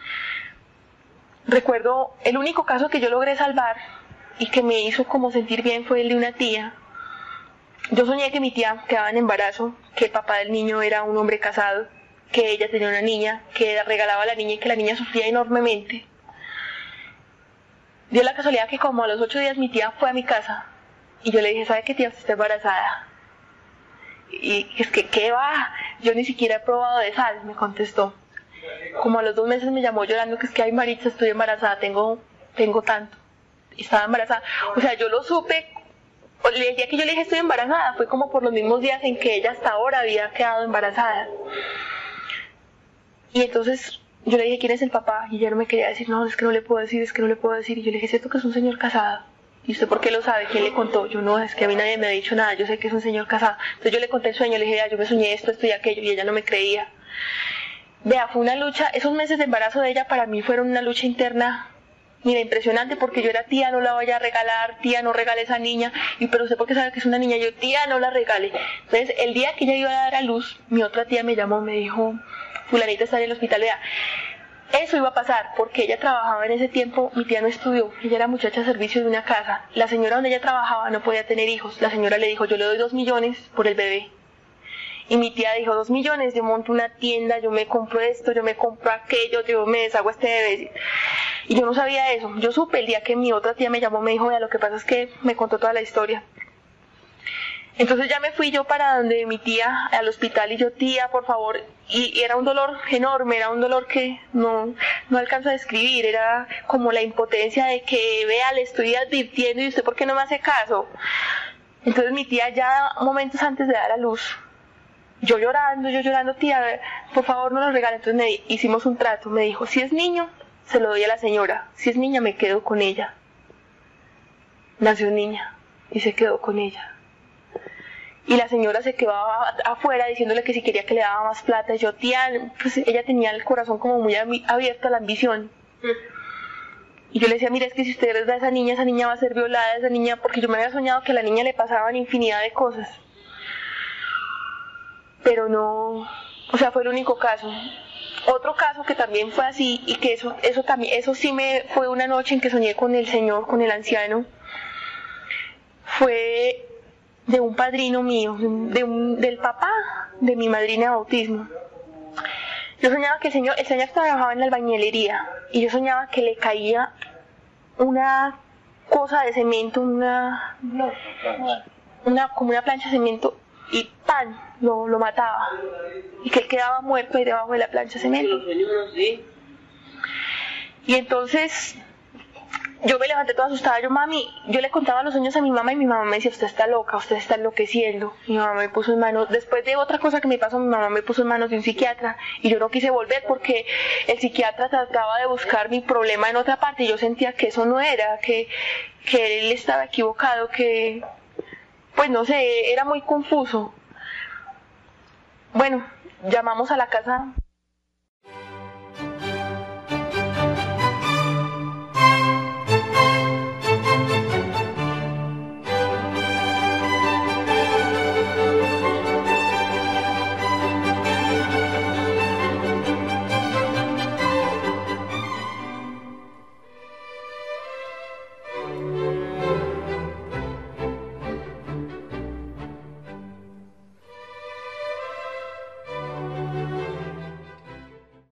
Recuerdo, el único caso que yo logré salvar y que me hizo como sentir bien fue el de una tía. Yo soñé que mi tía quedaba en embarazo, que el papá del niño era un hombre casado, que ella tenía una niña, que regalaba a la niña y que la niña sufría enormemente. Dio la casualidad que como a los ocho días mi tía fue a mi casa y yo le dije, ¿sabe qué, tía? Usted está embarazada. Y es que, ¿qué va? Yo ni siquiera he probado de sal, me contestó. Como a los dos meses me llamó llorando que es que, ay, Maritza, estoy embarazada, tengo, tengo tanto. Y estaba embarazada. O sea, yo lo supe, el día que yo le dije estoy embarazada, fue como por los mismos días en que ella hasta ahora había quedado embarazada. Y entonces yo le dije, ¿quién es el papá? Y ella no me quería decir, no, es que no le puedo decir, es que no le puedo decir. Y yo le dije, ¿cierto que es un señor casado? ¿Y usted por qué lo sabe? ¿Quién le contó? Yo no, es que a mí nadie me ha dicho nada, yo sé que es un señor casado. Entonces yo le conté el sueño, le dije, ah, yo me soñé esto, esto y aquello, y ella no me creía. Vea, fue una lucha, esos meses de embarazo de ella para mí fueron una lucha interna, mira, impresionante, porque yo era, tía, no la vaya a regalar, tía, no regale a esa niña, y pero usted porque sabe que es una niña, yo, tía, no la regale. Entonces, el día que ella iba a dar a luz, mi otra tía me llamó, me dijo, fulanita está en el hospital, vea, eso iba a pasar, porque ella trabajaba en ese tiempo, mi tía no estudió, ella era muchacha de servicio de una casa, la señora donde ella trabajaba no podía tener hijos, la señora le dijo, yo le doy dos millones por el bebé. Y mi tía dijo, dos millones, yo monto una tienda, yo me compro esto, yo me compro aquello, yo me deshago este bebé. Y yo no sabía eso. Yo supe el día que mi otra tía me llamó, me dijo, vea, lo que pasa es que me contó toda la historia. Entonces ya me fui yo para donde mi tía, al hospital, y yo, tía, por favor. Y, y era un dolor enorme, era un dolor que no, no alcanzo a describir. Era como la impotencia de que, vea, le estoy advirtiendo y usted, ¿por qué no me hace caso? Entonces mi tía ya momentos antes de dar a luz, yo llorando, yo llorando, tía, por favor no lo regale. Entonces me, hicimos un trato, me dijo, si es niño, se lo doy a la señora, si es niña, me quedo con ella. Nació niña y se quedó con ella. Y la señora se quedó afuera diciéndole que si quería que le daba más plata. Y yo, tía, pues ella tenía el corazón como muy abierto a la ambición. Y yo le decía, mira, es que si usted les da a esa niña, esa niña va a ser violada, esa niña, porque yo me había soñado que a la niña le pasaban infinidad de cosas. Pero no, o sea, fue el único caso. Otro caso que también fue así, y que eso, eso también, eso sí me fue una noche en que soñé con el señor, con el anciano, fue de un padrino mío, de un, del papá de mi madrina de bautismo. Yo soñaba que el señor, el señor trabajaba en la albañilería y yo soñaba que le caía una cosa de cemento, una, no, una como una plancha de cemento y ¡pan! Lo, lo mataba y que él quedaba muerto ahí debajo de la plancha de cemento. Y entonces yo me levanté toda asustada, yo mami, yo le contaba los sueños a mi mamá y mi mamá me decía, usted está loca, usted está enloqueciendo. Mi mamá me puso en manos, después de otra cosa que me pasó, mi mamá me puso en manos de un psiquiatra y yo no quise volver porque el psiquiatra trataba de buscar mi problema en otra parte y yo sentía que eso no era, que, que él estaba equivocado, que, pues no sé, era muy confuso. Bueno, llamamos a la casa